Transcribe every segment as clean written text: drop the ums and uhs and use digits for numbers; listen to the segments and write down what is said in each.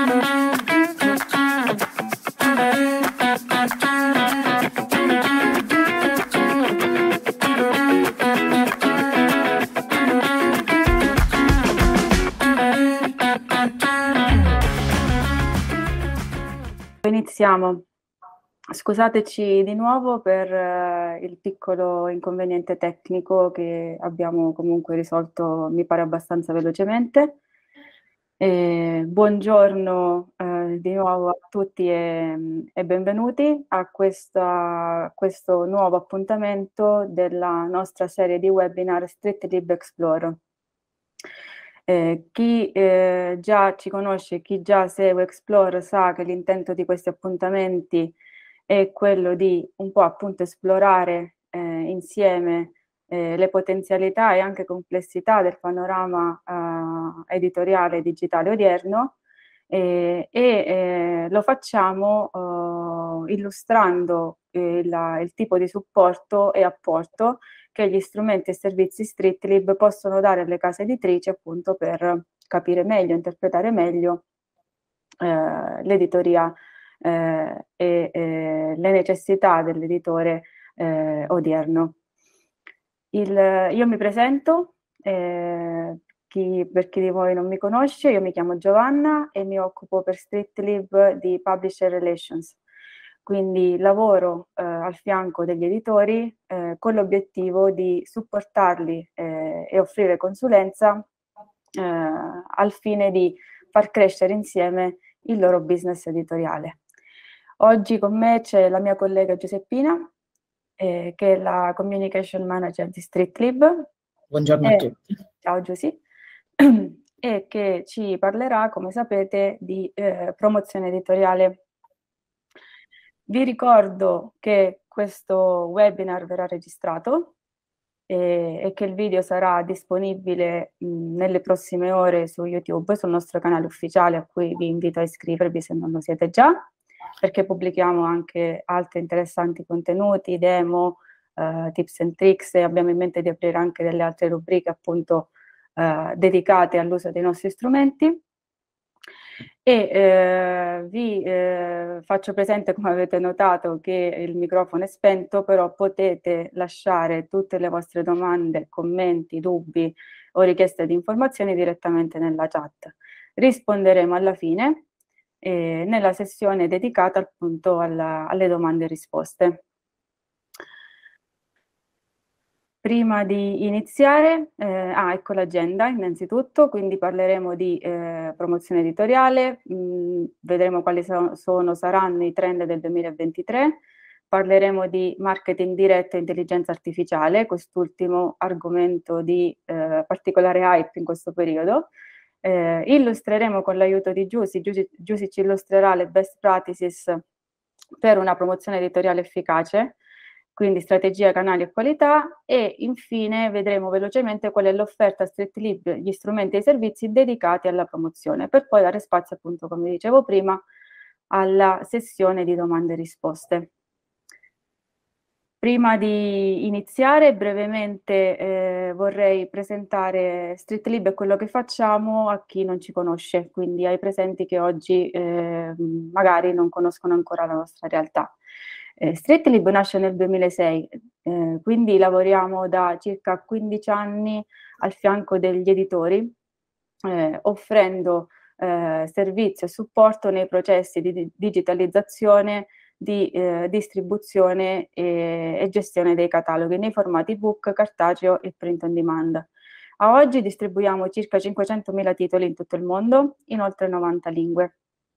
Iniziamo. Scusateci di nuovo per il piccolo inconveniente tecnico che abbiamo comunque risolto, mi pare abbastanza velocemente. Buongiorno di nuovo a tutti e benvenuti a questo nuovo appuntamento della nostra serie di webinar StreetLib Explore. Chi già ci conosce, chi già segue Explore sa che l'intento di questi appuntamenti è quello di un po' appunto esplorare insieme le potenzialità e anche complessità del panorama editoriale e digitale odierno e lo facciamo illustrando il tipo di supporto e apporto che gli strumenti e servizi StreetLib possono dare alle case editrici appunto per capire meglio, interpretare meglio l'editoria e le necessità dell'editore odierno. Io mi presento, per chi di voi non mi conosce, io mi chiamo Giovanna e mi occupo per StreetLib di Publisher Relations. Quindi lavoro al fianco degli editori con l'obiettivo di supportarli e offrire consulenza al fine di far crescere insieme il loro business editoriale. Oggi con me c'è la mia collega Giuseppina, che è la Communication Manager di StreetLib. Buongiorno a tutti. Ciao Giusy. E che ci parlerà, come sapete, di promozione editoriale. Vi ricordo che questo webinar verrà registrato e che il video sarà disponibile nelle prossime ore su YouTube, sul nostro canale ufficiale, a cui vi invito a iscrivervi se non lo siete già, perché pubblichiamo anche altri interessanti contenuti, demo, tips and tricks, e abbiamo in mente di aprire anche delle altre rubriche appunto dedicate all'uso dei nostri strumenti. E vi faccio presente, come avete notato, che il microfono è spento, però potete lasciare tutte le vostre domande, commenti, dubbi o richieste di informazioni direttamente nella chat. Risponderemo alla fine nella sessione dedicata appunto alle domande e risposte. Prima di iniziare, ecco l'agenda innanzitutto, quindi parleremo di promozione editoriale, vedremo quali saranno i trend del 2023, parleremo di marketing diretto e intelligenza artificiale, quest'ultimo argomento di particolare hype in questo periodo. Illustreremo con l'aiuto di Giusy ci illustrerà le best practices per una promozione editoriale efficace, quindi strategia, canali e qualità, e infine vedremo velocemente qual è l'offerta StreetLib, gli strumenti e i servizi dedicati alla promozione, per poi dare spazio appunto, come dicevo prima, alla sessione di domande e risposte. Prima di iniziare, brevemente vorrei presentare StreetLib e quello che facciamo a chi non ci conosce, quindi ai presenti che oggi magari non conoscono ancora la nostra realtà. StreetLib nasce nel 2006, quindi lavoriamo da circa 15 anni al fianco degli editori, offrendo servizio e supporto nei processi di digitalizzazione, di distribuzione e gestione dei cataloghi nei formati book, cartaceo e print on demand. A oggi distribuiamo circa 500.000 titoli in tutto il mondo, in oltre 90 lingue.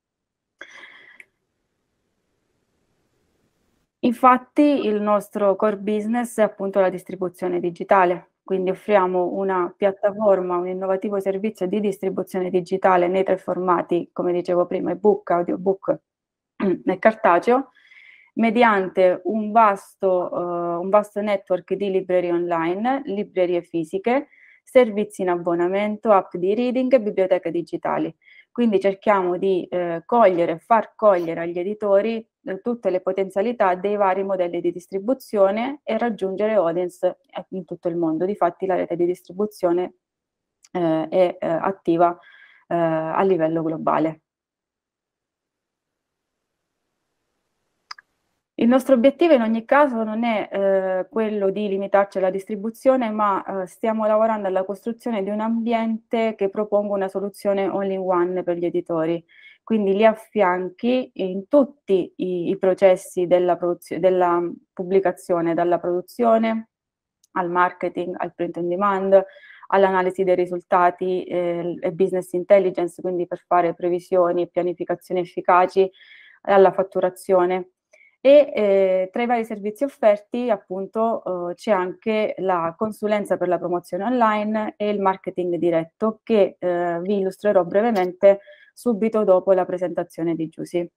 Infatti il nostro core business è appunto la distribuzione digitale, quindi offriamo una piattaforma, un innovativo servizio di distribuzione digitale nei tre formati, come dicevo prima, ebook, audiobook e cartaceo, mediante un vasto network di librerie online, librerie fisiche, servizi in abbonamento, app di reading e biblioteche digitali. Quindi cerchiamo di far cogliere agli editori tutte le potenzialità dei vari modelli di distribuzione e raggiungere audience in tutto il mondo. Difatti la rete di distribuzione è attiva a livello globale. Il nostro obiettivo in ogni caso non è quello di limitarci alla distribuzione, ma stiamo lavorando alla costruzione di un ambiente che proponga una soluzione all-in-one per gli editori, quindi li affianchi in tutti i processi della pubblicazione, dalla produzione al marketing, al print on demand, all'analisi dei risultati e business intelligence, quindi per fare previsioni e pianificazioni efficaci, alla fatturazione. E tra i vari servizi offerti, appunto, c'è anche la consulenza per la promozione online e il marketing diretto, che vi illustrerò brevemente subito dopo la presentazione di Giusy.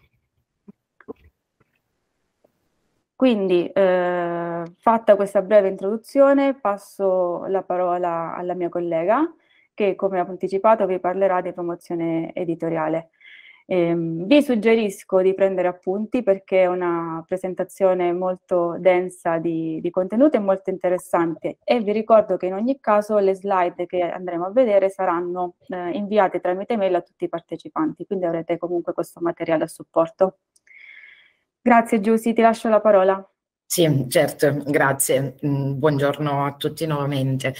Quindi, fatta questa breve introduzione, passo la parola alla mia collega, che come ho anticipato vi parlerà di promozione editoriale. Vi suggerisco di prendere appunti perché è una presentazione molto densa di contenuti e molto interessante, e vi ricordo che in ogni caso le slide che andremo a vedere saranno inviate tramite mail a tutti i partecipanti, quindi avrete comunque questo materiale a supporto. Grazie Giusy, ti lascio la parola. Sì, certo, grazie. Buongiorno a tutti nuovamente.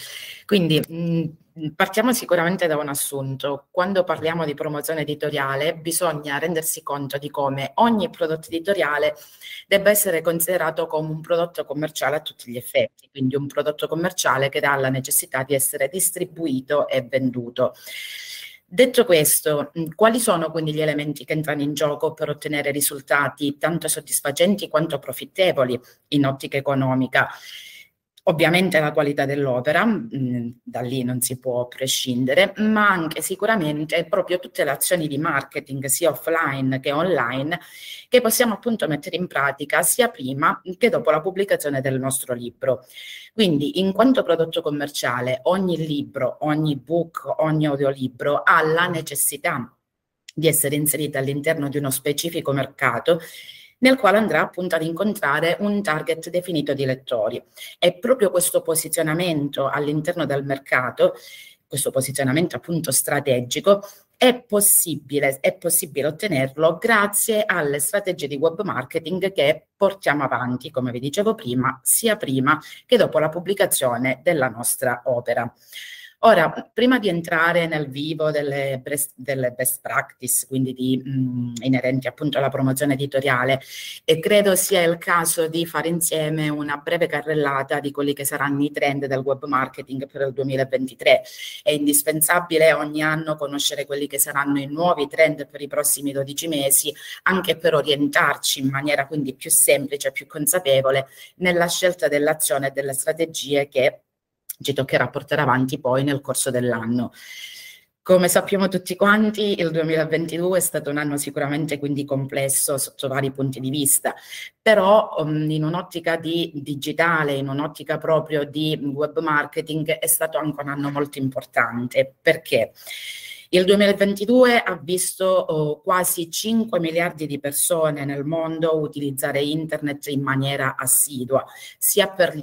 Quindi partiamo sicuramente da un assunto. Quando parliamo di promozione editoriale bisogna rendersi conto di come ogni prodotto editoriale debba essere considerato come un prodotto commerciale a tutti gli effetti, quindi un prodotto commerciale che ha la necessità di essere distribuito e venduto. Detto questo, quali sono quindi gli elementi che entrano in gioco per ottenere risultati tanto soddisfacenti quanto profittevoli in ottica economica? Ovviamente la qualità dell'opera, da lì non si può prescindere, ma anche sicuramente proprio tutte le azioni di marketing, sia offline che online, che possiamo appunto mettere in pratica sia prima che dopo la pubblicazione del nostro libro. Quindi, in quanto prodotto commerciale, ogni libro, ogni book, ogni audiolibro ha la necessità di essere inserita all'interno di uno specifico mercato nel quale andrà appunto ad incontrare un target definito di lettori. E proprio questo posizionamento all'interno del mercato, questo posizionamento appunto strategico, è possibile ottenerlo grazie alle strategie di web marketing che portiamo avanti, come vi dicevo prima, sia prima che dopo la pubblicazione della nostra opera. Ora, prima di entrare nel vivo delle best practice, quindi inerenti appunto alla promozione editoriale, credo sia il caso di fare insieme una breve carrellata di quelli che saranno i trend del web marketing per il 2023. È indispensabile ogni anno conoscere quelli che saranno i nuovi trend per i prossimi 12 mesi, anche per orientarci in maniera quindi più semplice e più consapevole nella scelta dell'azione e delle strategie che ci toccherà portare avanti poi nel corso dell'anno. Come sappiamo tutti quanti, il 2022 è stato un anno sicuramente quindi complesso sotto vari punti di vista, però in un'ottica di digitale, in un'ottica proprio di web marketing, è stato anche un anno molto importante. Perché? Il 2022 ha visto quasi 5 miliardi di persone nel mondo utilizzare internet in maniera assidua, sia per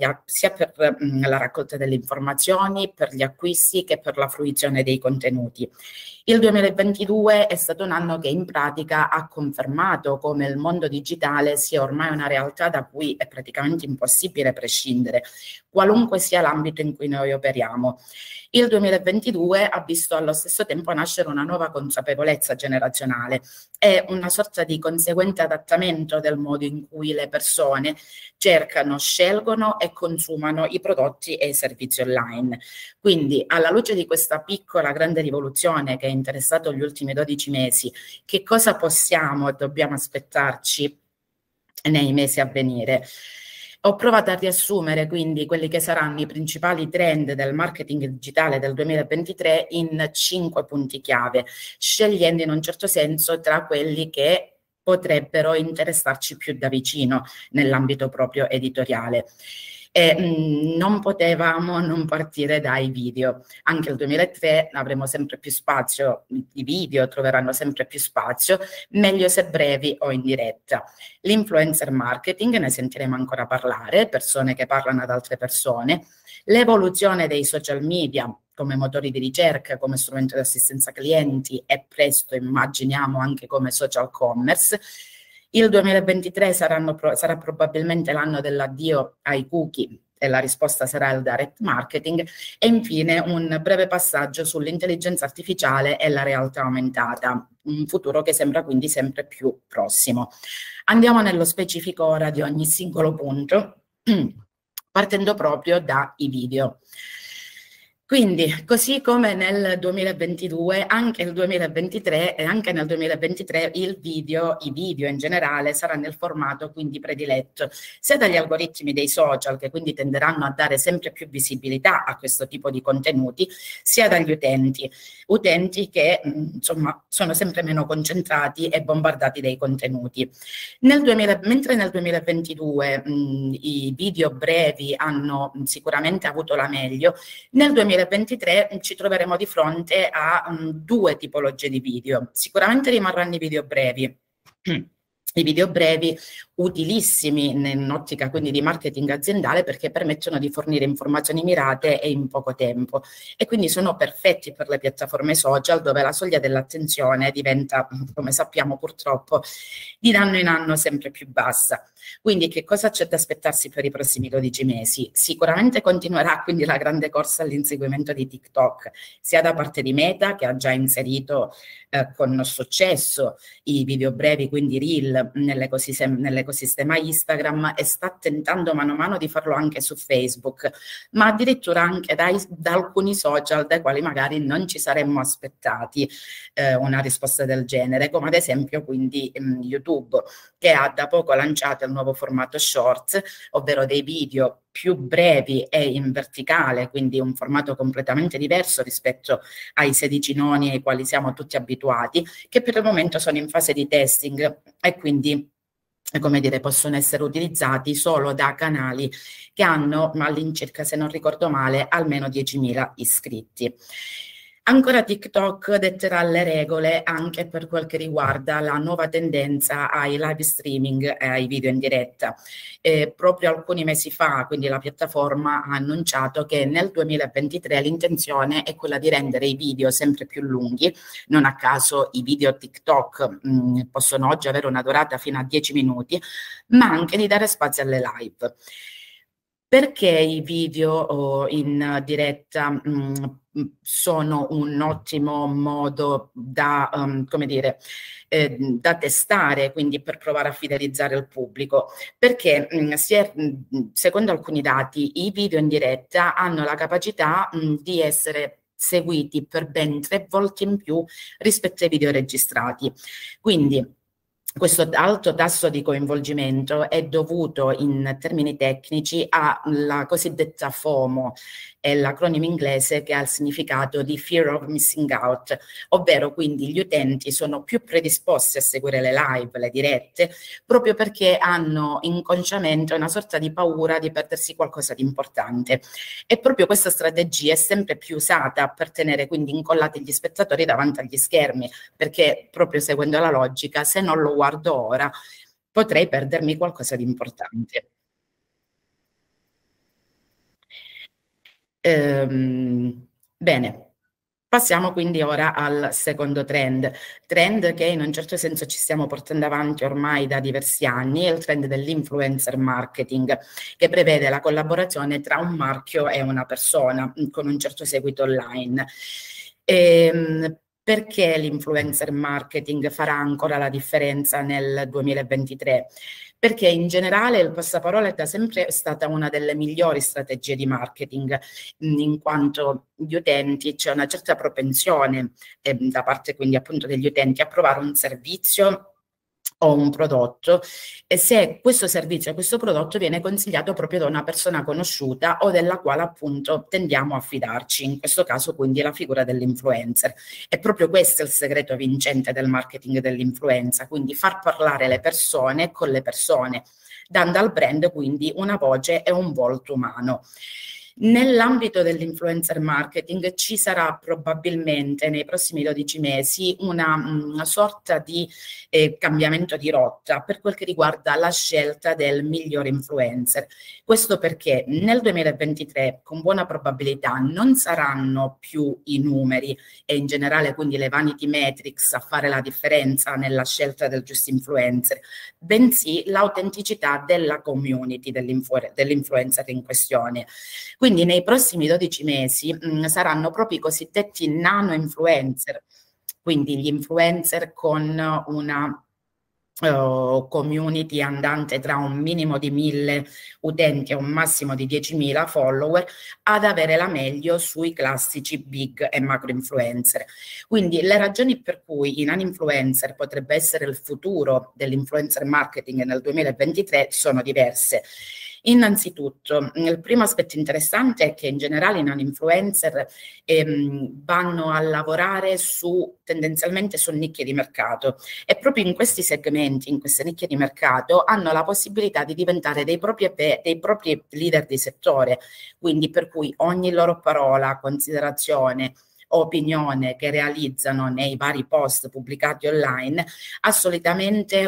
la raccolta delle informazioni, per gli acquisti che per la fruizione dei contenuti. Il 2022 è stato un anno che in pratica ha confermato come il mondo digitale sia ormai una realtà da cui è praticamente impossibile prescindere, qualunque sia l'ambito in cui noi operiamo. Il 2022 ha visto allo stesso tempo nascere una nuova consapevolezza generazionale e una sorta di conseguente adattamento del modo in cui le persone cercano, scelgono e consumano i prodotti e i servizi online. Quindi, alla luce di questa piccola grande rivoluzione che ha interessato gli ultimi 12 mesi, che cosa possiamo e dobbiamo aspettarci nei mesi a venire? Ho provato a riassumere quindi quelli che saranno i principali trend del marketing digitale del 2023 in 5 punti chiave, scegliendo in un certo senso tra quelli che potrebbero interessarci più da vicino nell'ambito proprio editoriale. Non potevamo non partire dai video. Anche il 2003 avremo sempre più spazio, i video troveranno sempre più spazio, meglio se brevi o in diretta. L'influencer marketing, ne sentiremo ancora parlare, persone che parlano ad altre persone, l'evoluzione dei social media come motori di ricerca, come strumento di assistenza clienti e presto immaginiamo anche come social commerce, Il 2023 sarà probabilmente l'anno dell'addio ai cookie e la risposta sarà il direct marketing, e infine un breve passaggio sull'intelligenza artificiale e la realtà aumentata, un futuro che sembra quindi sempre più prossimo. Andiamo nello specifico ora di ogni singolo punto, partendo proprio dai video. Quindi, così come nel 2022, anche nel 2023 i video in generale saranno nel formato quindi prediletto, sia dagli algoritmi dei social, che quindi tenderanno a dare sempre più visibilità a questo tipo di contenuti, sia dagli utenti che insomma sono sempre meno concentrati e bombardati dai contenuti. Mentre nel 2022 i video brevi hanno sicuramente avuto la meglio, nel 2023 ci troveremo di fronte a due tipologie di video. Sicuramente rimarranno i video brevi. I video brevi utilissimi in un'ottica quindi di marketing aziendale, perché permettono di fornire informazioni mirate e in poco tempo, e quindi sono perfetti per le piattaforme social, dove la soglia dell'attenzione diventa, come sappiamo purtroppo, di anno in anno sempre più bassa. Quindi che cosa c'è da aspettarsi per i prossimi 12 mesi? Sicuramente continuerà quindi la grande corsa all'inseguimento di TikTok, sia da parte di Meta, che ha già inserito con successo i video brevi, quindi Reel, nell'ecosistema Instagram, e sta tentando mano a mano di farlo anche su Facebook, ma addirittura anche da alcuni social dai quali magari non ci saremmo aspettati una risposta del genere, come ad esempio quindi YouTube, che ha da poco lanciato il nuovo formato Shorts, ovvero dei video più brevi e in verticale, quindi un formato completamente diverso rispetto ai 16 noni ai quali siamo tutti abituati, che per il momento sono in fase di testing e quindi, come dire, possono essere utilizzati solo da canali che hanno all'incirca, se non ricordo male, almeno 10.000 iscritti. Ancora TikTok detterà le regole anche per quel che riguarda la nuova tendenza ai live streaming e ai video in diretta. Proprio alcuni mesi fa, quindi la piattaforma ha annunciato che nel 2023 l'intenzione è quella di rendere i video sempre più lunghi. Non a caso i video TikTok possono oggi avere una durata fino a 10 minuti, ma anche di dare spazio alle live. Perché i video in diretta sono un ottimo modo da, come dire, da testare, quindi per provare a fidelizzare il pubblico? Perché secondo alcuni dati i video in diretta hanno la capacità di essere seguiti per ben 3 volte in più rispetto ai video registrati. Quindi questo alto tasso di coinvolgimento è dovuto in termini tecnici alla cosiddetta FOMO, è l'acronimo inglese che ha il significato di Fear of Missing Out, ovvero quindi gli utenti sono più predisposti a seguire le live, le dirette, proprio perché hanno inconsciamente una sorta di paura di perdersi qualcosa di importante. E proprio questa strategia è sempre più usata per tenere quindi incollati gli spettatori davanti agli schermi, perché proprio seguendo la logica, se non lo guardo ora, potrei perdermi qualcosa di importante. Bene, passiamo quindi ora al secondo trend che in un certo senso ci stiamo portando avanti ormai da diversi anni, è il trend dell'influencer marketing, che prevede la collaborazione tra un marchio e una persona con un certo seguito online. Perché l'influencer marketing farà ancora la differenza nel 2023? Perché in generale il passaparola è da sempre stata una delle migliori strategie di marketing, in quanto gli utenti, c'è una certa propensione da parte quindi appunto degli utenti a provare un servizio o un prodotto, e se questo servizio o questo prodotto viene consigliato proprio da una persona conosciuta o della quale appunto tendiamo a fidarci, in questo caso quindi la figura dell'influencer. E proprio questo è il segreto vincente del marketing dell'influenza, quindi far parlare le persone con le persone, dando al brand quindi una voce e un volto umano. Nell'ambito dell'influencer marketing ci sarà probabilmente nei prossimi 12 mesi una sorta di cambiamento di rotta per quel che riguarda la scelta del miglior influencer. Questo perché nel 2023 con buona probabilità non saranno più i numeri e in generale quindi le vanity metrics a fare la differenza nella scelta del giusto influencer, bensì l'autenticità della community dell'influencer in questione. Quindi nei prossimi 12 mesi saranno proprio i cosiddetti nano influencer, quindi gli influencer con una community andante tra un minimo di 1000 utenti e un massimo di 10.000 follower, ad avere la meglio sui classici big e macro influencer. Quindi le ragioni per cui i nano influencer potrebbe essere il futuro dell'influencer marketing nel 2023 sono diverse. Innanzitutto, il primo aspetto interessante è che in generale i non-influencer vanno a lavorare tendenzialmente su nicchie di mercato e proprio in questi segmenti, in queste nicchie di mercato, hanno la possibilità di diventare dei propri leader di settore, quindi per cui ogni loro parola, considerazione, opinione che realizzano nei vari post pubblicati online ha solitamente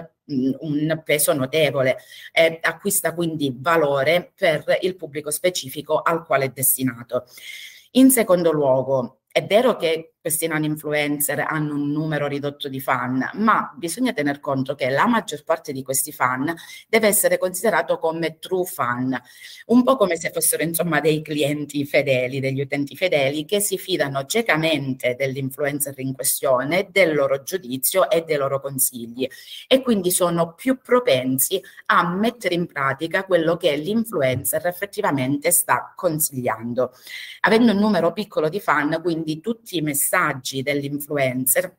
un peso notevole e acquista quindi valore per il pubblico specifico al quale è destinato. In secondo luogo, è vero che questi non-influencer hanno un numero ridotto di fan, ma bisogna tener conto che la maggior parte di questi fan deve essere considerato come true fan, un po' come se fossero insomma dei clienti fedeli, degli utenti fedeli che si fidano ciecamente dell'influencer in questione, del loro giudizio e dei loro consigli e quindi sono più propensi a mettere in pratica quello che l'influencer effettivamente sta consigliando. Avendo un numero piccolo di fan, quindi tutti i messaggi dell'influencer,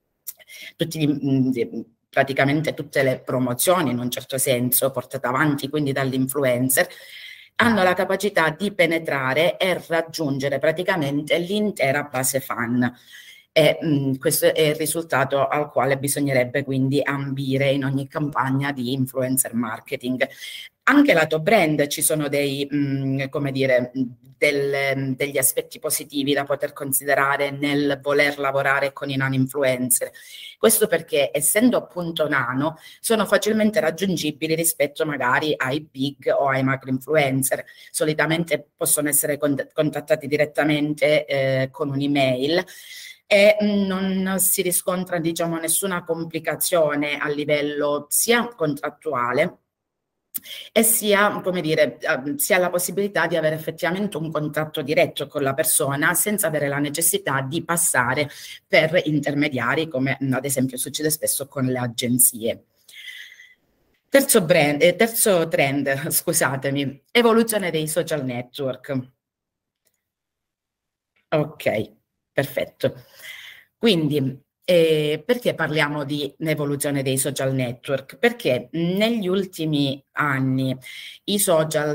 praticamente tutte le promozioni in un certo senso portate avanti quindi dall'influencer, hanno la capacità di penetrare e raggiungere praticamente l'intera base fan. E questo è il risultato al quale bisognerebbe quindi ambire in ogni campagna di influencer marketing. Anche lato brand ci sono come dire, degli aspetti positivi da poter considerare nel voler lavorare con i nano influencer. Questo perché, essendo appunto nano, sono facilmente raggiungibili rispetto magari ai big o ai macro influencer. Solitamente possono essere contattati direttamente con un'email e non si riscontra, diciamo, nessuna complicazione a livello sia contrattuale e sia, come dire, si ha la possibilità di avere effettivamente un contatto diretto con la persona senza avere la necessità di passare per intermediari, come ad esempio succede spesso con le agenzie. Terzo trend, scusatemi, evoluzione dei social network. Ok, perfetto. Quindi, perché parliamo di evoluzione dei social network? Perché negli ultimi anni i social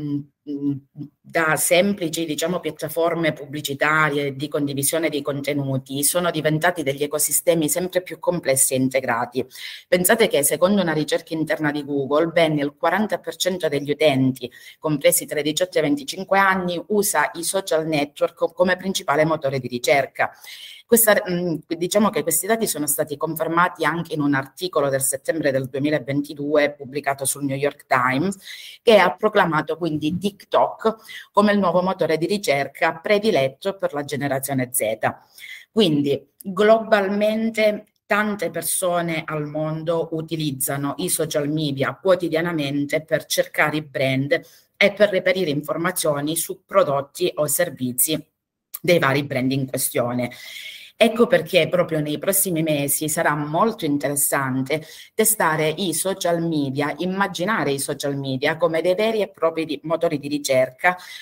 da semplici, diciamo, piattaforme pubblicitarie di condivisione di contenuti sono diventati degli ecosistemi sempre più complessi e integrati. Pensate che secondo una ricerca interna di Google, ben il 40% degli utenti, compresi tra i 18 e i 25 anni, usa i social network come principale motore di ricerca. Diciamo che questi dati sono stati confermati anche in un articolo del settembre del 2022 pubblicato sul New York Times, che ha proclamato quindi TikTok come il nuovo motore di ricerca prediletto per la generazione Z. Quindi globalmente tante persone al mondo utilizzano i social media quotidianamente per cercare i brand e per reperire informazioni su prodotti o servizi dei vari brand in questione. Ecco perché proprio nei prossimi mesi sarà molto interessante testare i social media, immaginare i social media come dei veri e propri motori di ricerca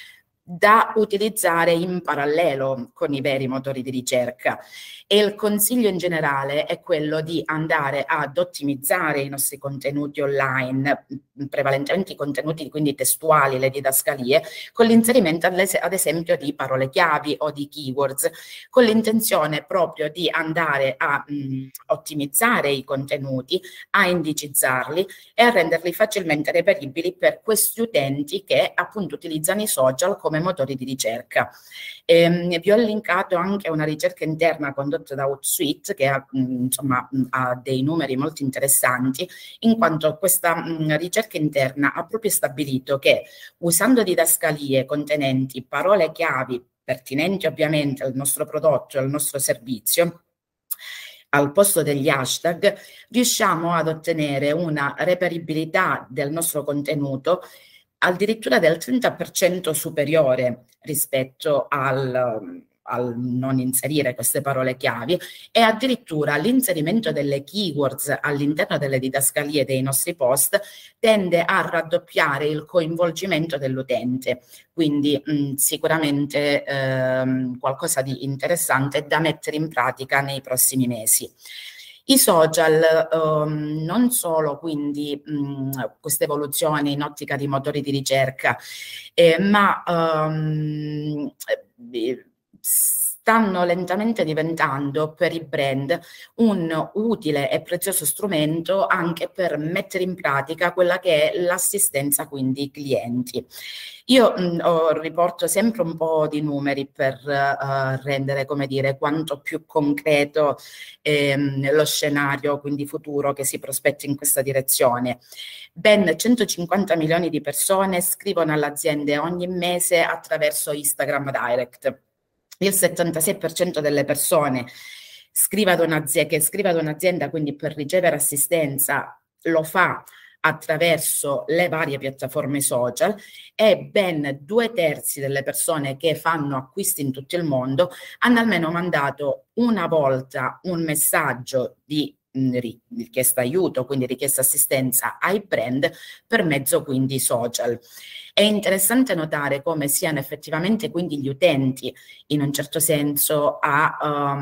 da utilizzare in parallelo con i veri motori di ricerca. E il consiglio in generale è quello di andare ad ottimizzare i nostri contenuti online, prevalentemente i contenuti quindi testuali, le didascalie, con l'inserimento ad esempio di parole chiavi o di keywords, con l'intenzione proprio di andare a ottimizzare i contenuti, a indicizzarli e a renderli facilmente reperibili per questi utenti che appunto utilizzano i social come motori di ricerca. Vi ho linkato anche una ricerca interna condotta da Hootsuite che ha, insomma, ha dei numeri molto interessanti, in quanto questa ricerca interna ha proprio stabilito che usando didascalie contenenti parole chiavi pertinenti ovviamente al nostro prodotto e al nostro servizio, al posto degli hashtag, riusciamo ad ottenere una reperibilità del nostro contenuto addirittura del 30% superiore rispetto al non inserire queste parole chiavi, e addirittura l'inserimento delle keywords all'interno delle didascalie dei nostri post tende a raddoppiare il coinvolgimento dell'utente. Quindi sicuramente qualcosa di interessante da mettere in pratica nei prossimi mesi. I social, non solo quindi questa evoluzione in ottica di motori di ricerca, ma stanno lentamente diventando per i brand un utile e prezioso strumento anche per mettere in pratica quella che è l'assistenza quindi clienti. Io riporto sempre un po' di numeri per rendere, come dire, quanto più concreto lo scenario quindi futuro che si prospetta in questa direzione. Ben 150 milioni di persone scrivono alle aziende ogni mese attraverso Instagram Direct. Il 76% delle persone che scrive ad un'azienda quindi per ricevere assistenza lo fa attraverso le varie piattaforme social, e ben 2/3 delle persone che fanno acquisti in tutto il mondo hanno almeno mandato una volta un messaggio di richiesta aiuto, quindi richiesta assistenza ai brand per mezzo quindi social. È interessante notare come siano effettivamente quindi gli utenti in un certo senso a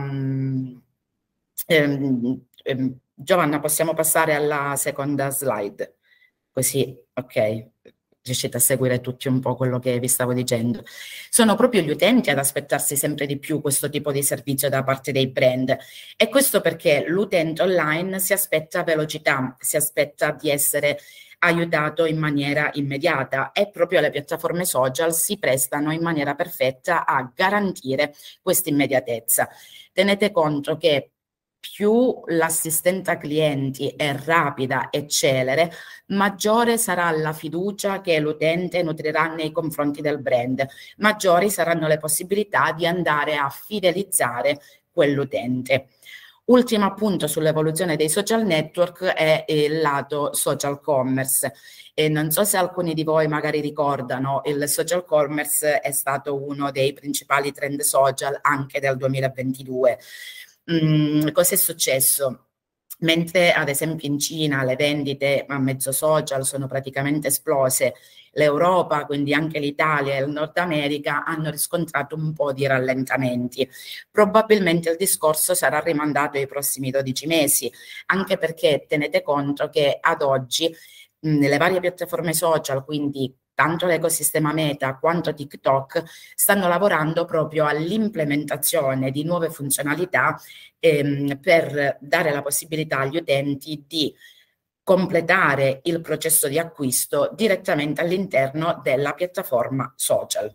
Giovanna, possiamo passare alla seconda slide, così, ok, riuscite a seguire tutti un po' quello che vi stavo dicendo. Sono proprio gli utenti ad aspettarsi sempre di più questo tipo di servizio da parte dei brand, e questo perché l'utente online si aspetta velocità, si aspetta di essere aiutato in maniera immediata, e proprio le piattaforme social si prestano in maniera perfetta a garantire questa immediatezza. Tenete conto che più l'assistenza clienti è rapida e celere, maggiore sarà la fiducia che l'utente nutrirà nei confronti del brand, maggiori saranno le possibilità di andare a fidelizzare quell'utente. Ultimo appunto sull'evoluzione dei social network è il lato social commerce. E non so se alcuni di voi magari ricordano, il social commerce è stato uno dei principali trend social anche del 2022. Cos'è successo? Mentre ad esempio in Cina le vendite a mezzo social sono praticamente esplose, l'Europa, quindi anche l'Italia e il Nord America, hanno riscontrato un po' di rallentamenti. Probabilmente il discorso sarà rimandato ai prossimi 12 mesi, anche perché tenete conto che ad oggi nelle varie piattaforme social, quindi tanto l'ecosistema Meta quanto TikTok, stanno lavorando proprio all'implementazione di nuove funzionalità per dare la possibilità agli utenti di completare il processo di acquisto direttamente all'interno della piattaforma social.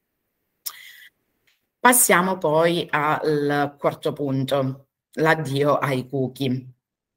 Passiamo poi al quarto punto, l'addio ai cookie.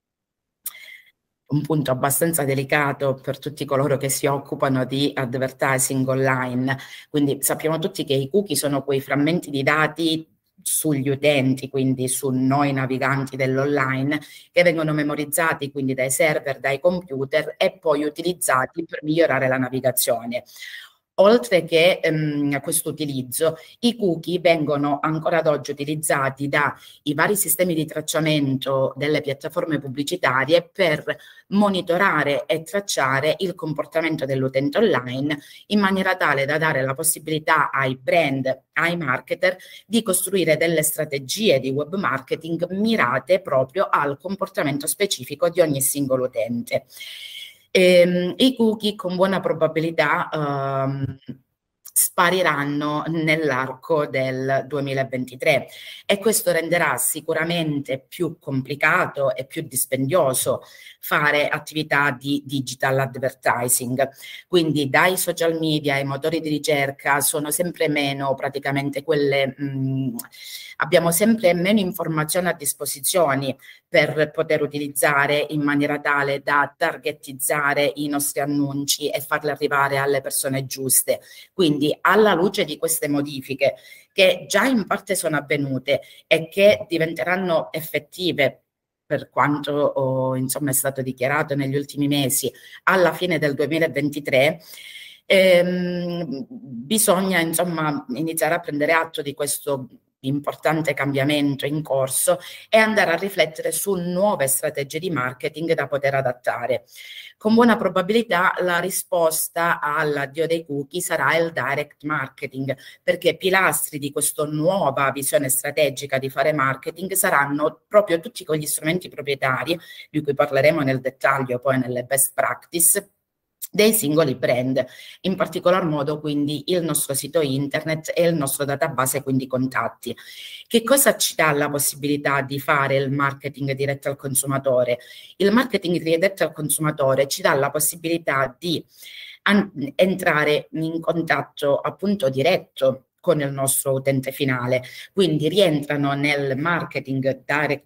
Un punto abbastanza delicato per tutti coloro che si occupano di advertising online. Quindi sappiamo tutti che i cookie sono quei frammenti di dati sugli utenti, quindi su noi naviganti dell'online, che vengono memorizzati quindi dai server, dai computer e poi utilizzati per migliorare la navigazione. Oltre che questo utilizzo, i cookie vengono ancora ad oggi utilizzati dai vari sistemi di tracciamento delle piattaforme pubblicitarie per monitorare e tracciare il comportamento dell'utente online in maniera tale da dare la possibilità ai brand, ai marketer di costruire delle strategie di web marketing mirate proprio al comportamento specifico di ogni singolo utente. I cookie con buona probabilità spariranno nell'arco del 2023 e questo renderà sicuramente più complicato e più dispendioso fare attività di digital advertising. Quindi dai social media ai motori di ricerca sono sempre meno praticamente quelle, abbiamo sempre meno informazioni a disposizione per poter utilizzare in maniera tale da targetizzare i nostri annunci e farli arrivare alle persone giuste. Quindi alla luce di queste modifiche che già in parte sono avvenute e che diventeranno effettive per quanto insomma è stato dichiarato negli ultimi mesi alla fine del 2023, bisogna insomma iniziare a prendere atto di questo importante cambiamento in corso e andare a riflettere su nuove strategie di marketing da poter adattare. Con buona probabilità la risposta all'addio dei cookie sarà il direct marketing, perché pilastri di questa nuova visione strategica di fare marketing saranno proprio tutti quegli strumenti proprietari, di cui parleremo nel dettaglio poi nelle best practice, dei singoli brand, in particolar modo quindi il nostro sito internet e il nostro database, quindi contatti. Che cosa ci dà la possibilità di fare il marketing diretto al consumatore? Il marketing diretto al consumatore ci dà la possibilità di entrare in contatto appunto diretto con il nostro utente finale, quindi rientrano nel marketing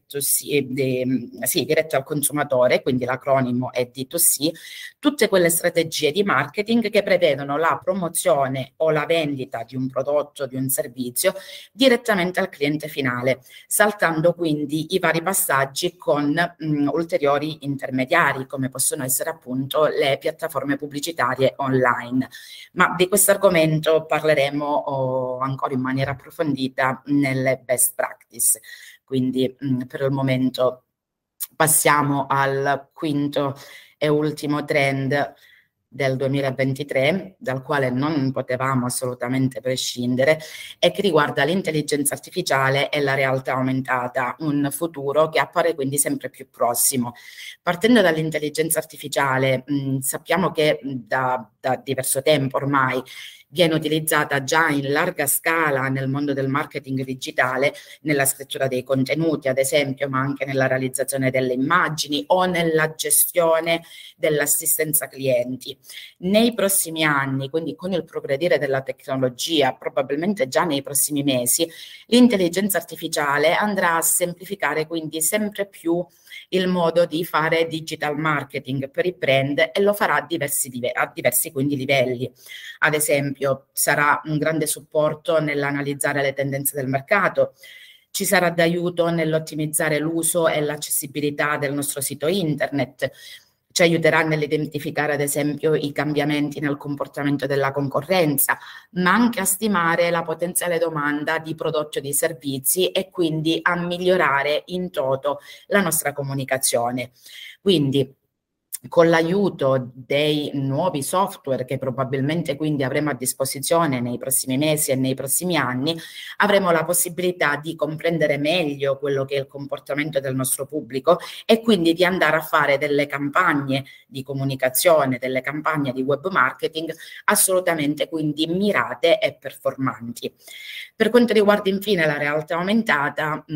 diretto al consumatore, quindi l'acronimo è D2C, tutte quelle strategie di marketing che prevedono la promozione o la vendita di un prodotto, di un servizio direttamente al cliente finale, saltando quindi i vari passaggi con ulteriori intermediari, come possono essere appunto le piattaforme pubblicitarie online. Ma di questo argomento parleremo ancora in maniera approfondita nelle best practice. Quindi per il momento passiamo al quinto e ultimo trend del 2023, dal quale non potevamo assolutamente prescindere, e che riguarda l'intelligenza artificiale e la realtà aumentata, un futuro che appare quindi sempre più prossimo. Partendo dall'intelligenza artificiale, sappiamo che da diverso tempo ormai viene utilizzata già in larga scala nel mondo del marketing digitale, nella scrittura dei contenuti, ad esempio, ma anche nella realizzazione delle immagini o nella gestione dell'assistenza clienti. Nei prossimi anni, quindi con il progredire della tecnologia, probabilmente già nei prossimi mesi, l'intelligenza artificiale andrà a semplificare quindi sempre più il modo di fare digital marketing per i brand e lo farà a diversi quindi livelli. Ad esempio, sarà un grande supporto nell'analizzare le tendenze del mercato, ci sarà d'aiuto nell'ottimizzare l'uso e l'accessibilità del nostro sito internet, ci aiuterà nell'identificare ad esempio i cambiamenti nel comportamento della concorrenza, ma anche a stimare la potenziale domanda di prodotti o di servizi e quindi a migliorare in toto la nostra comunicazione. Quindi con l'aiuto dei nuovi software che probabilmente quindi avremo a disposizione nei prossimi mesi e nei prossimi anni, avremo la possibilità di comprendere meglio quello che è il comportamento del nostro pubblico e quindi di andare a fare delle campagne di comunicazione, delle campagne di web marketing assolutamente quindi mirate e performanti. Per quanto riguarda infine la realtà aumentata,